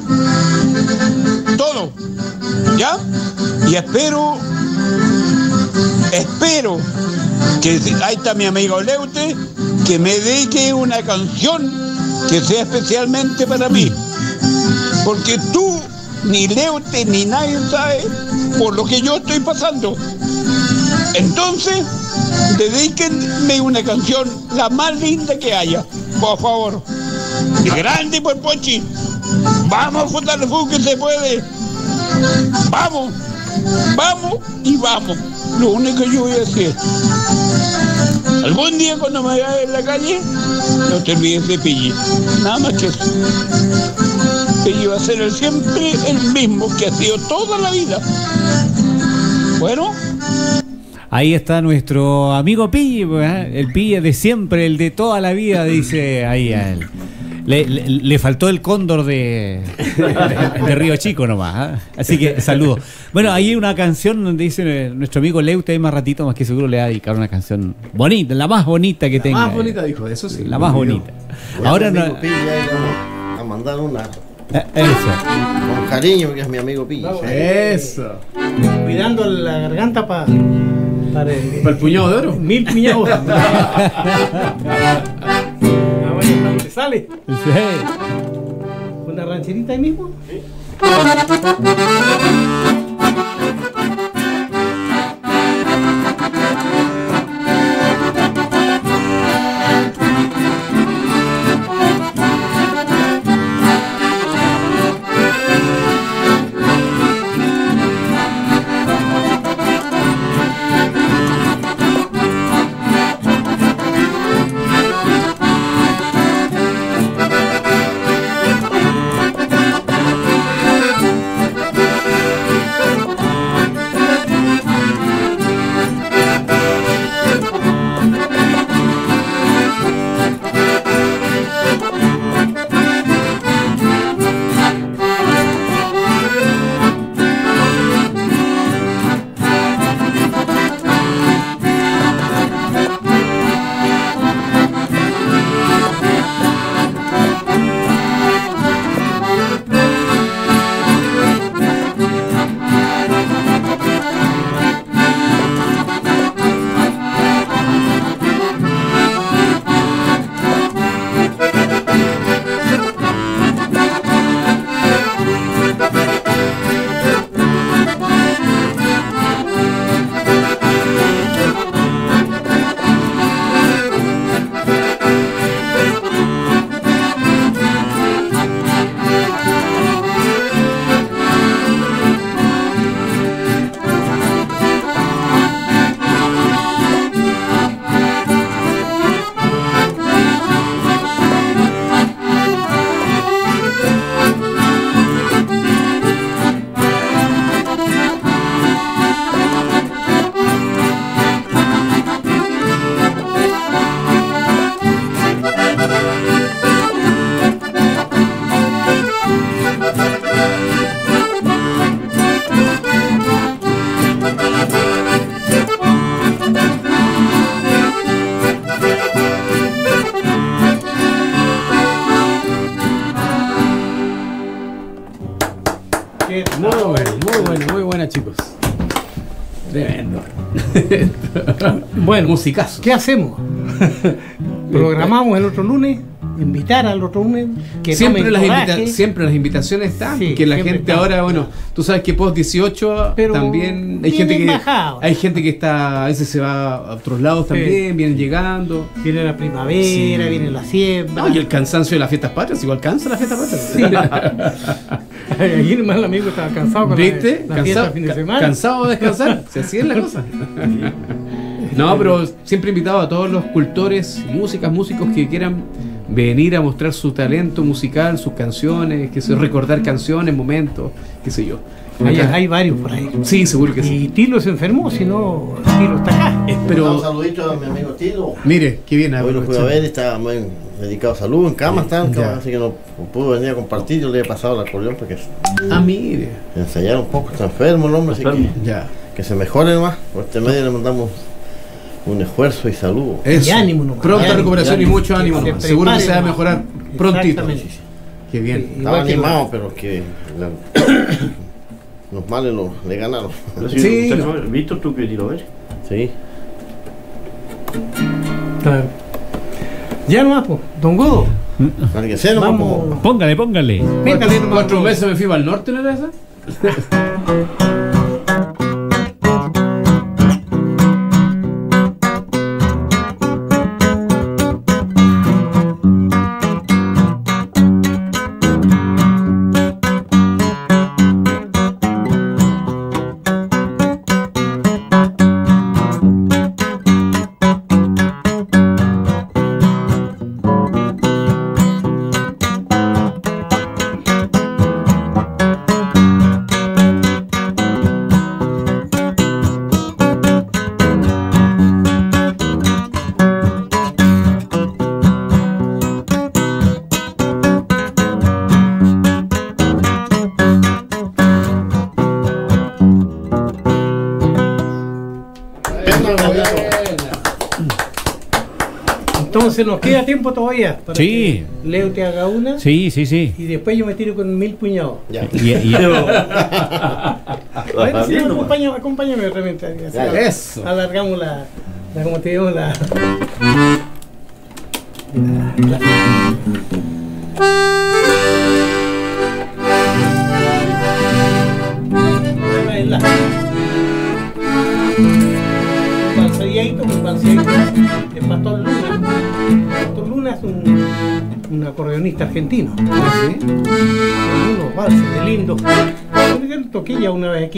todo, ¿ya? Y espero, espero que, ahí está mi amigo Leute, que me dedique una canción que sea especialmente para mí. Porque tú, ni Leute, ni nadie sabe por lo que yo estoy pasando. Entonces, dedíquenme una canción, la más linda que haya, por favor. Grande por Pochi. Vamos, Futaleufú, que se puede. Vamos, vamos y vamos. Lo único que yo voy a decir, algún día cuando me vaya en la calle, no te olvides de Pilli. Nada más que eso. Pilli va a ser el siempre el mismo que ha sido toda la vida. Bueno. Ahí está nuestro amigo Pilli, ¿eh? El Pilli de siempre, el de toda la vida, dice ahí a él. Le, le, le faltó el cóndor de, de, de Río Chico nomás, ¿eh? Así que saludos. Bueno, ahí hay una canción donde dice nuestro amigo Leute, ahí más ratito, más que seguro le va a dedicar una canción bonita, la más bonita que la tenga. La más bonita, dijo, eso sí. La más bonita. Ahora no. A mandar una. Eso. Con cariño, porque es mi amigo Pilli. Eso. Cuidando la garganta para. Para el, ¿Para el puñado de oro? Mil puñados. ¿Dónde sale? Sí. ¿Una rancherita ahí mismo? Sí. Muy bueno, muy bueno, muy buena, chicos. Tremendo. Bueno, musicazo. ¿Qué hacemos? ¿Programamos el otro lunes? invitar al otro lunes que siempre tomen las, coraje. invita siempre las invitaciones están, Sí, que la siempre gente están. ahora, bueno, tú sabes que post dieciocho Pero también hay vienen gente que bajados. hay gente que está, a veces se va a otros lados Sí. también, vienen llegando. Viene la primavera, Sí. viene la siembra. No, y el cansancio de las fiestas patrias, igual cansa la fiesta patria. Ayer nomás el amigo estaba cansado con ¿Viste? la, la fiesta Cansado, el fin de ca- semana. cansado de descansar, se así es la cosa. No, pero siempre invitado a todos los cultores, músicas, músicos que quieran venir a mostrar su talento musical, sus canciones, que se recordar canciones, momentos, qué sé yo. Hay, Acá- hay varios por ahí. Sí, seguro que sí. Y Tilo se enfermó, si no, Tilo está acá. Un Pero saludito a mi amigo Tilo. mire, qué bien. Hoy lo fui a ver y estaba muy dedicado a salud, en cama está, en Ya. cama, así que no pudo venir a compartir. Yo le he pasado el acordeón porque Ah, mire. ensayar un poco, está enfermo el hombre, así que, Ya. que se mejore más. Por este medio le mandamos un esfuerzo y salud. Eso. Y ánimo nomás. Pronta Y ánimo, recuperación y y ánimo. mucho ánimo. Que se nomás. Seguro que se va a prepare mejorar nomás. prontito. Exactamente. Qué bien. Sí. Estaba Igual que animado, pero que la- los males lo, le ganaron. Sí. ¿Víctor tú que ir a ver? Sí. Claro. Ya nomás, pues, Don Godo. Para que sea, no Vamos. Póngale, póngale. Métale nomás. Cuatro meses me fui para el norte, ¿no era esa? Entonces nos queda tiempo todavía para Sí. que Leo te haga una Sí, sí, sí. y después yo me tiro con mil puñados. Ya. Y, y- Bueno, sí, acompáñame, acompáñame realmente. Así, Ya, eso. Alargamos la, la, como te digo, la... la, la, la. Balseadito, un balseadito de Pastor Luna. Pastor Luna es un, un acordeonista argentino. ¿Ah, sí? Con unos valses de lindo. Yo toqué ya una vez aquí.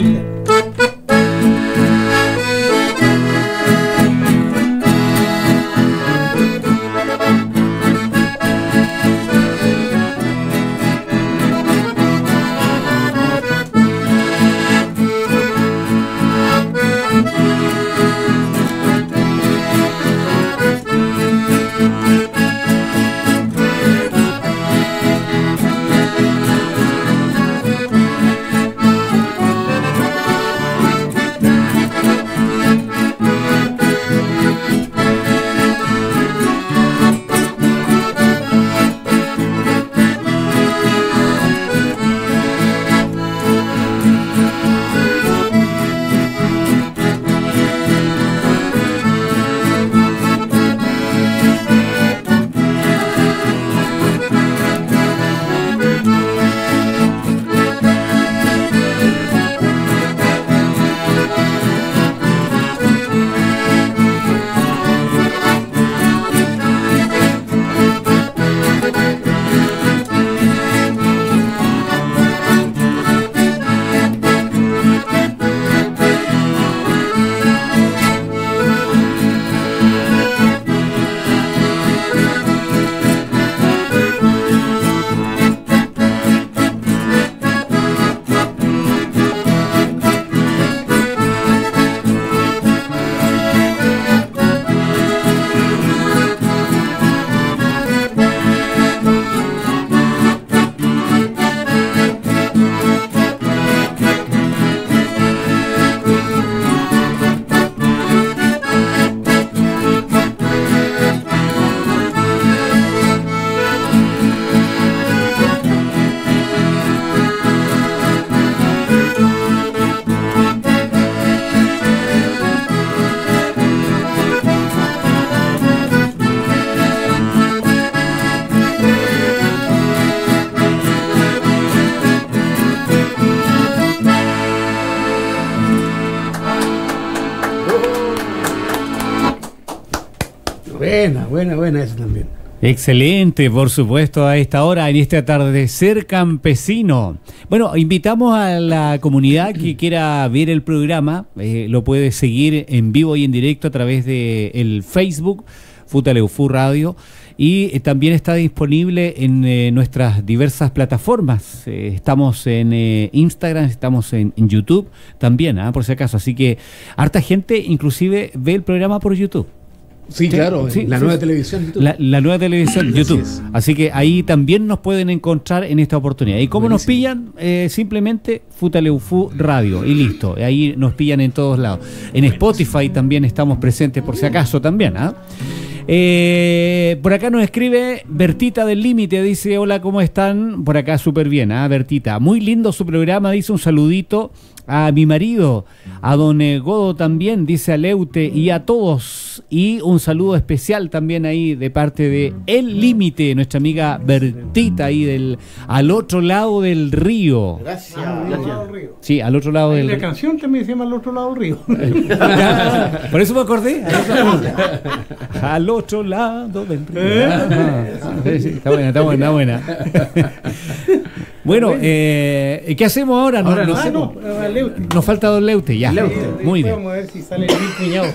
Buena, buena, buena eso también. Excelente, por supuesto, a esta hora, en este atardecer campesino. Bueno, invitamos a la comunidad que quiera ver el programa, eh, lo puede seguir en vivo y en directo a través de el Facebook, Futaleufú Radio, y eh, también está disponible en eh, nuestras diversas plataformas. Eh, estamos en eh, Instagram, estamos en, en YouTube también, ¿eh? Por si acaso. Así que harta gente inclusive ve el programa por YouTube. Sí, claro, sí, la sí, nueva sí. televisión YouTube. La, la nueva televisión YouTube. Así, Así que ahí también nos pueden encontrar en esta oportunidad. ¿Y cómo Buenísimo. Nos pillan? Eh, simplemente Futaleufú Radio y listo. Ahí nos pillan en todos lados. En Spotify también estamos presentes por si acaso también, ¿ah? ¿eh? Eh, por acá nos escribe Bertita del Límite, dice: hola, ¿cómo están? Por acá súper bien, ¿ah? ¿eh? Bertita, muy lindo su programa, dice, un saludito a mi marido, a don Godo también, dice a Leute y a todos, y un saludo especial también ahí de parte de El Límite, nuestra amiga Bertita ahí del al otro lado del río. Gracias. Al otro lado del río. Sí, al otro lado del río. La canción también se llama Al otro lado del río. Por eso me acordé. Al otro lado del río. ¿Eh? Ah, sí, está buena, está buena, está buena. Bueno, eh, ¿qué hacemos ahora? No, ahora no, ah, no, nos falta don Leute, ya. Leute. Muy bien. Vamos a ver si sale bien cuñado.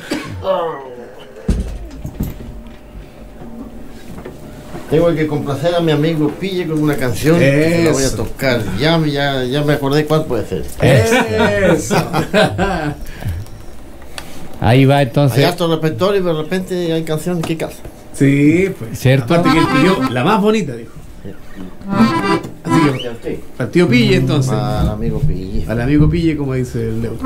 Tengo que complacer a mi amigo Pille con una canción que la voy a tocar. Ya, ya, ya me acordé cuál puede ser. Eso. Ahí va entonces. Hay harto repertorio y de repente hay canciones que casan. Sí, pues. Cierto. Aparte que él pidió la más bonita, dijo. Así que, al tío Pille entonces. Al amigo Pille. Al amigo Pille, como dice el Leo.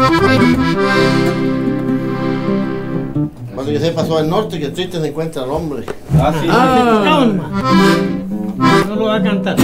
Cuando yo se pasó al norte, que triste se encuentra al hombre. Ah, sí. Ah, no lo va a cantar.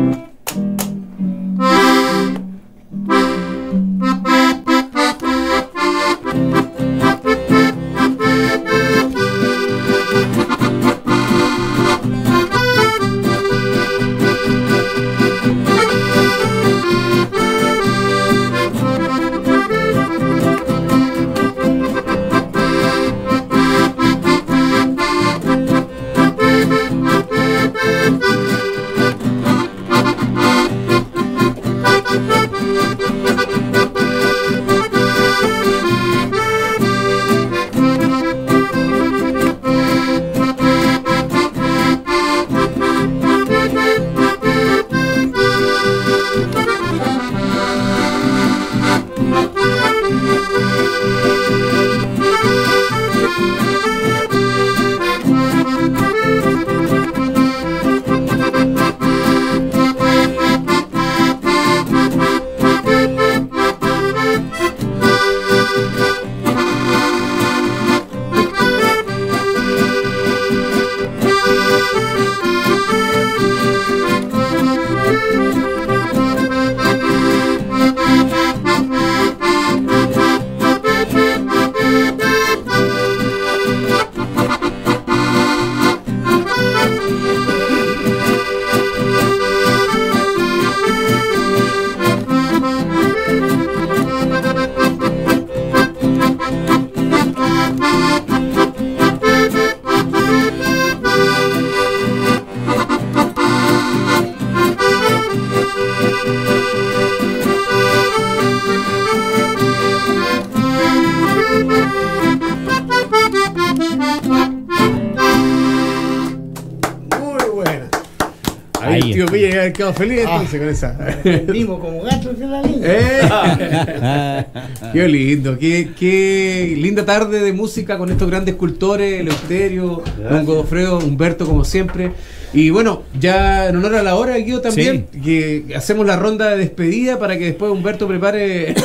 Quedó feliz entonces ah, con esa. Vimos como gatos en la línea. Eh. Qué lindo, qué, qué linda tarde de música con estos grandes cultores, Eleuterio, don Godofredo, Humberto, como siempre. Y bueno, ya en honor a la hora, Guido, también, sí. que hacemos la ronda de despedida para que después Humberto prepare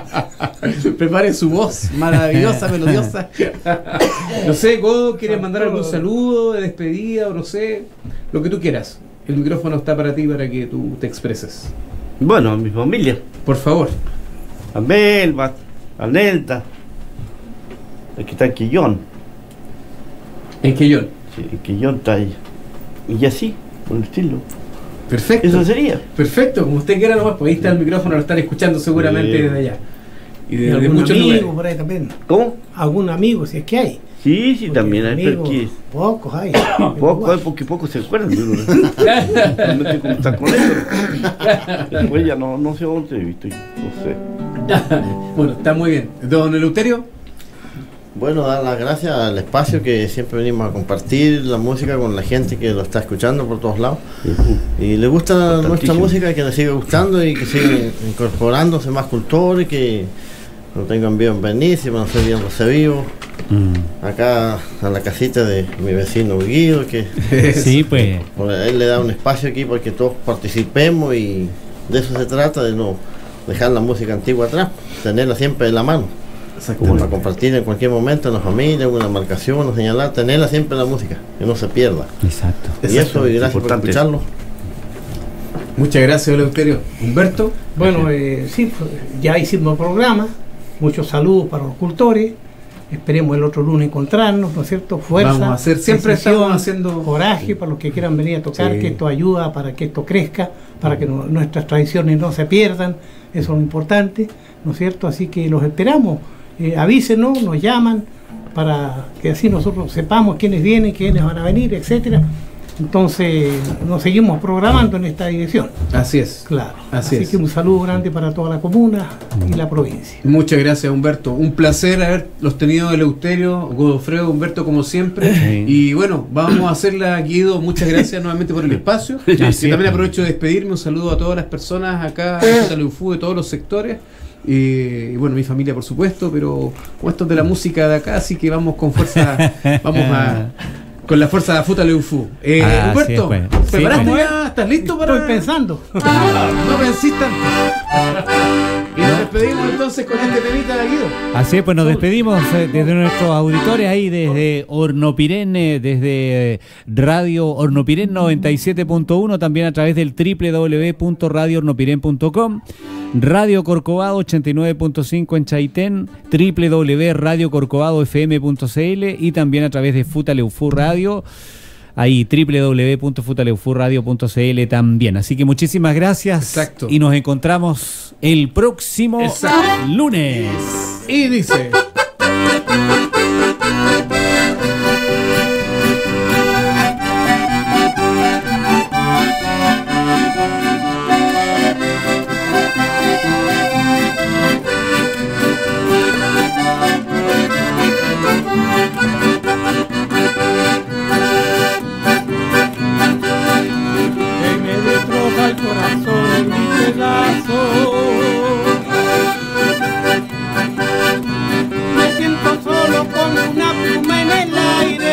prepare su voz maravillosa, melodiosa. No sé, Godo, ¿quieres mandar algún saludo de despedida o no sé? Lo que tú quieras. El micrófono está para ti, para que tú te expreses. Bueno, a mi familia. Por favor. A Melba, a Nelta. Aquí está en Quillón. ¿En Quillón? Sí, en Quillón está ahí. Y así, por el estilo. Perfecto. Eso sería. Perfecto, como usted quiera nomás, pues ahí está el micrófono, lo están escuchando seguramente sí. desde allá. y de, ¿Y de algún muchos amigo lugares. por ahí también? ¿Cómo? ¿Algún amigo, si es que hay? Sí, sí, Porque también hay, pero amigos, aquí pocos hay. poco hay porque pocos se acuerdan de uno. Realmente como está con ellos. Después ya no, no sé dónde he visto, no sé. Bueno, está muy bien. Don Eleuterio. Bueno, dar las gracias al espacio que siempre venimos a compartir la música con la gente que lo está escuchando por todos lados. Y le gusta nuestra música, que le siga gustando y que sigan incorporándose más cultores, que nos tengan bienvenidos y van a ser bien recibidos. Mm. Acá a la casita de mi vecino Guido, que sí, pues. Por él le da un espacio aquí para que todos participemos, y de eso se trata, de no dejar la música antigua atrás, tenerla siempre en la mano. Como para compartir en cualquier momento en la familia, una marcación, una señalar, tenerla siempre la música, que no se pierda. Exacto. Y eso, y gracias por escucharlo. Muchas gracias, Eleuterio. Humberto. Bueno, eh, sí, ya hicimos el programa. Muchos saludos para los cultores. Esperemos el otro lunes encontrarnos, ¿no es cierto? Fuerza. Vamos a hacer, siempre estamos haciendo coraje para los que quieran venir a tocar, sí. Que esto ayuda para que esto crezca, para que no, nuestras tradiciones no se pierdan. Eso es lo importante, ¿no es cierto? Así que los esperamos. Eh, avísenos, nos llaman para que así nosotros sepamos quiénes vienen, quiénes van a venir, etcétera. Entonces nos seguimos programando en esta dirección. Así es. Claro. Así, así es. que un saludo grande para toda la comuna y la provincia. Muchas gracias, Humberto. Un placer haberlos tenido, Eleuterio, Godofredo, Humberto, como siempre. Sí. Y bueno, vamos a hacerla, Guido. Muchas gracias nuevamente por el espacio. Y también aprovecho de despedirme. Un saludo a todas las personas acá en Futaleufú, de todos los sectores. Y bueno, mi familia por supuesto, pero como esto es de la música de acá, así que vamos con fuerza, vamos a con la fuerza de Futaleufú. Eh, ah, Humberto, sí, pues. ¿Preparaste sí, pues. ya? ¿Estás listo para...? Estoy pensando. Ah, no pensís tanto. Y nos despedimos entonces con este temita, Guido. Así es, pues nos despedimos eh, desde nuestros auditores ahí, desde Hornopirén, eh, desde eh, Radio Hornopirén noventa y siete punto uno, también a través del doble u doble u doble u punto radio hornopirén punto com. Radio Corcovado ochenta y nueve punto cinco en Chaitén, doble u doble u doble u punto radio corcovado f m punto c l, y también a través de Futaleufú Radio, ahí doble u doble u doble u punto futaleufú radio punto c l también. Así que muchísimas gracias. Exacto. Y nos encontramos el próximo Exacto. lunes. Y dice... al corazón mi pedazo. Me siento solo como una pluma en el aire.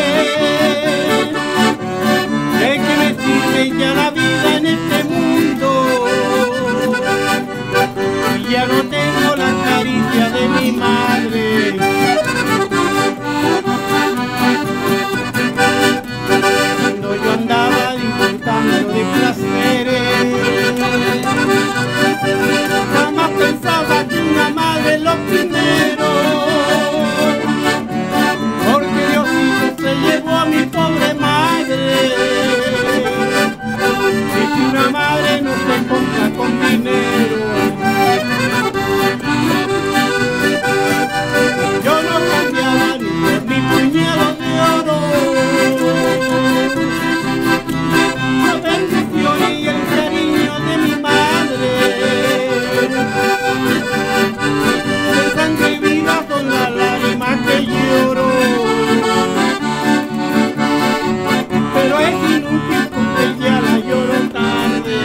¿De qué me sirve ya la vida en este mundo? Y ya no tengo la caricia de mi madre. Cuando yo andaba disfrutando de placeres, jamás pensaba que una madre es lo primero, porque Diosito se llevó a mi pobre madre. Y que una madre no se compra con dinero. Yo no cambiaba ni por mi puñado de oro. La bendición y el cariño de mi madre, de sangre viva con la lágrima que lloro. Pero es inútil porque ya la lloro tarde.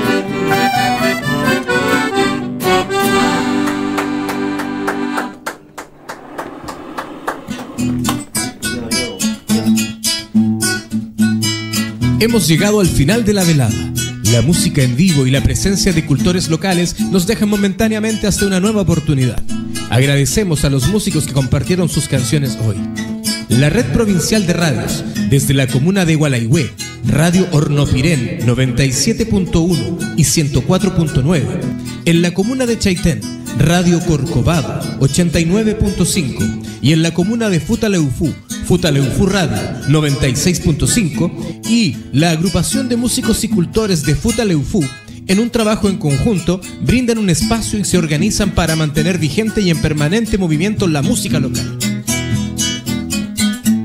Hemos llegado al final de la velada. La música en vivo y la presencia de cultores locales nos dejan momentáneamente hasta una nueva oportunidad. Agradecemos a los músicos que compartieron sus canciones hoy. La red provincial de radios, desde la comuna de Gualaihue, Radio Hornopirén noventa y siete punto uno y ciento cuatro punto nueve. En la comuna de Chaitén, Radio Corcovado ochenta y nueve punto cinco. Y en la comuna de Futaleufú, Futaleufú Radio noventa y seis punto cinco, y la agrupación de músicos y cultores de Futaleufú en un trabajo en conjunto, brindan un espacio y se organizan para mantener vigente y en permanente movimiento la música local.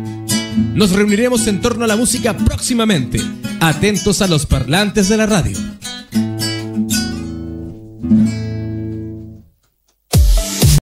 Nos reuniremos en torno a la música próximamente. Atentos a los parlantes de la radio.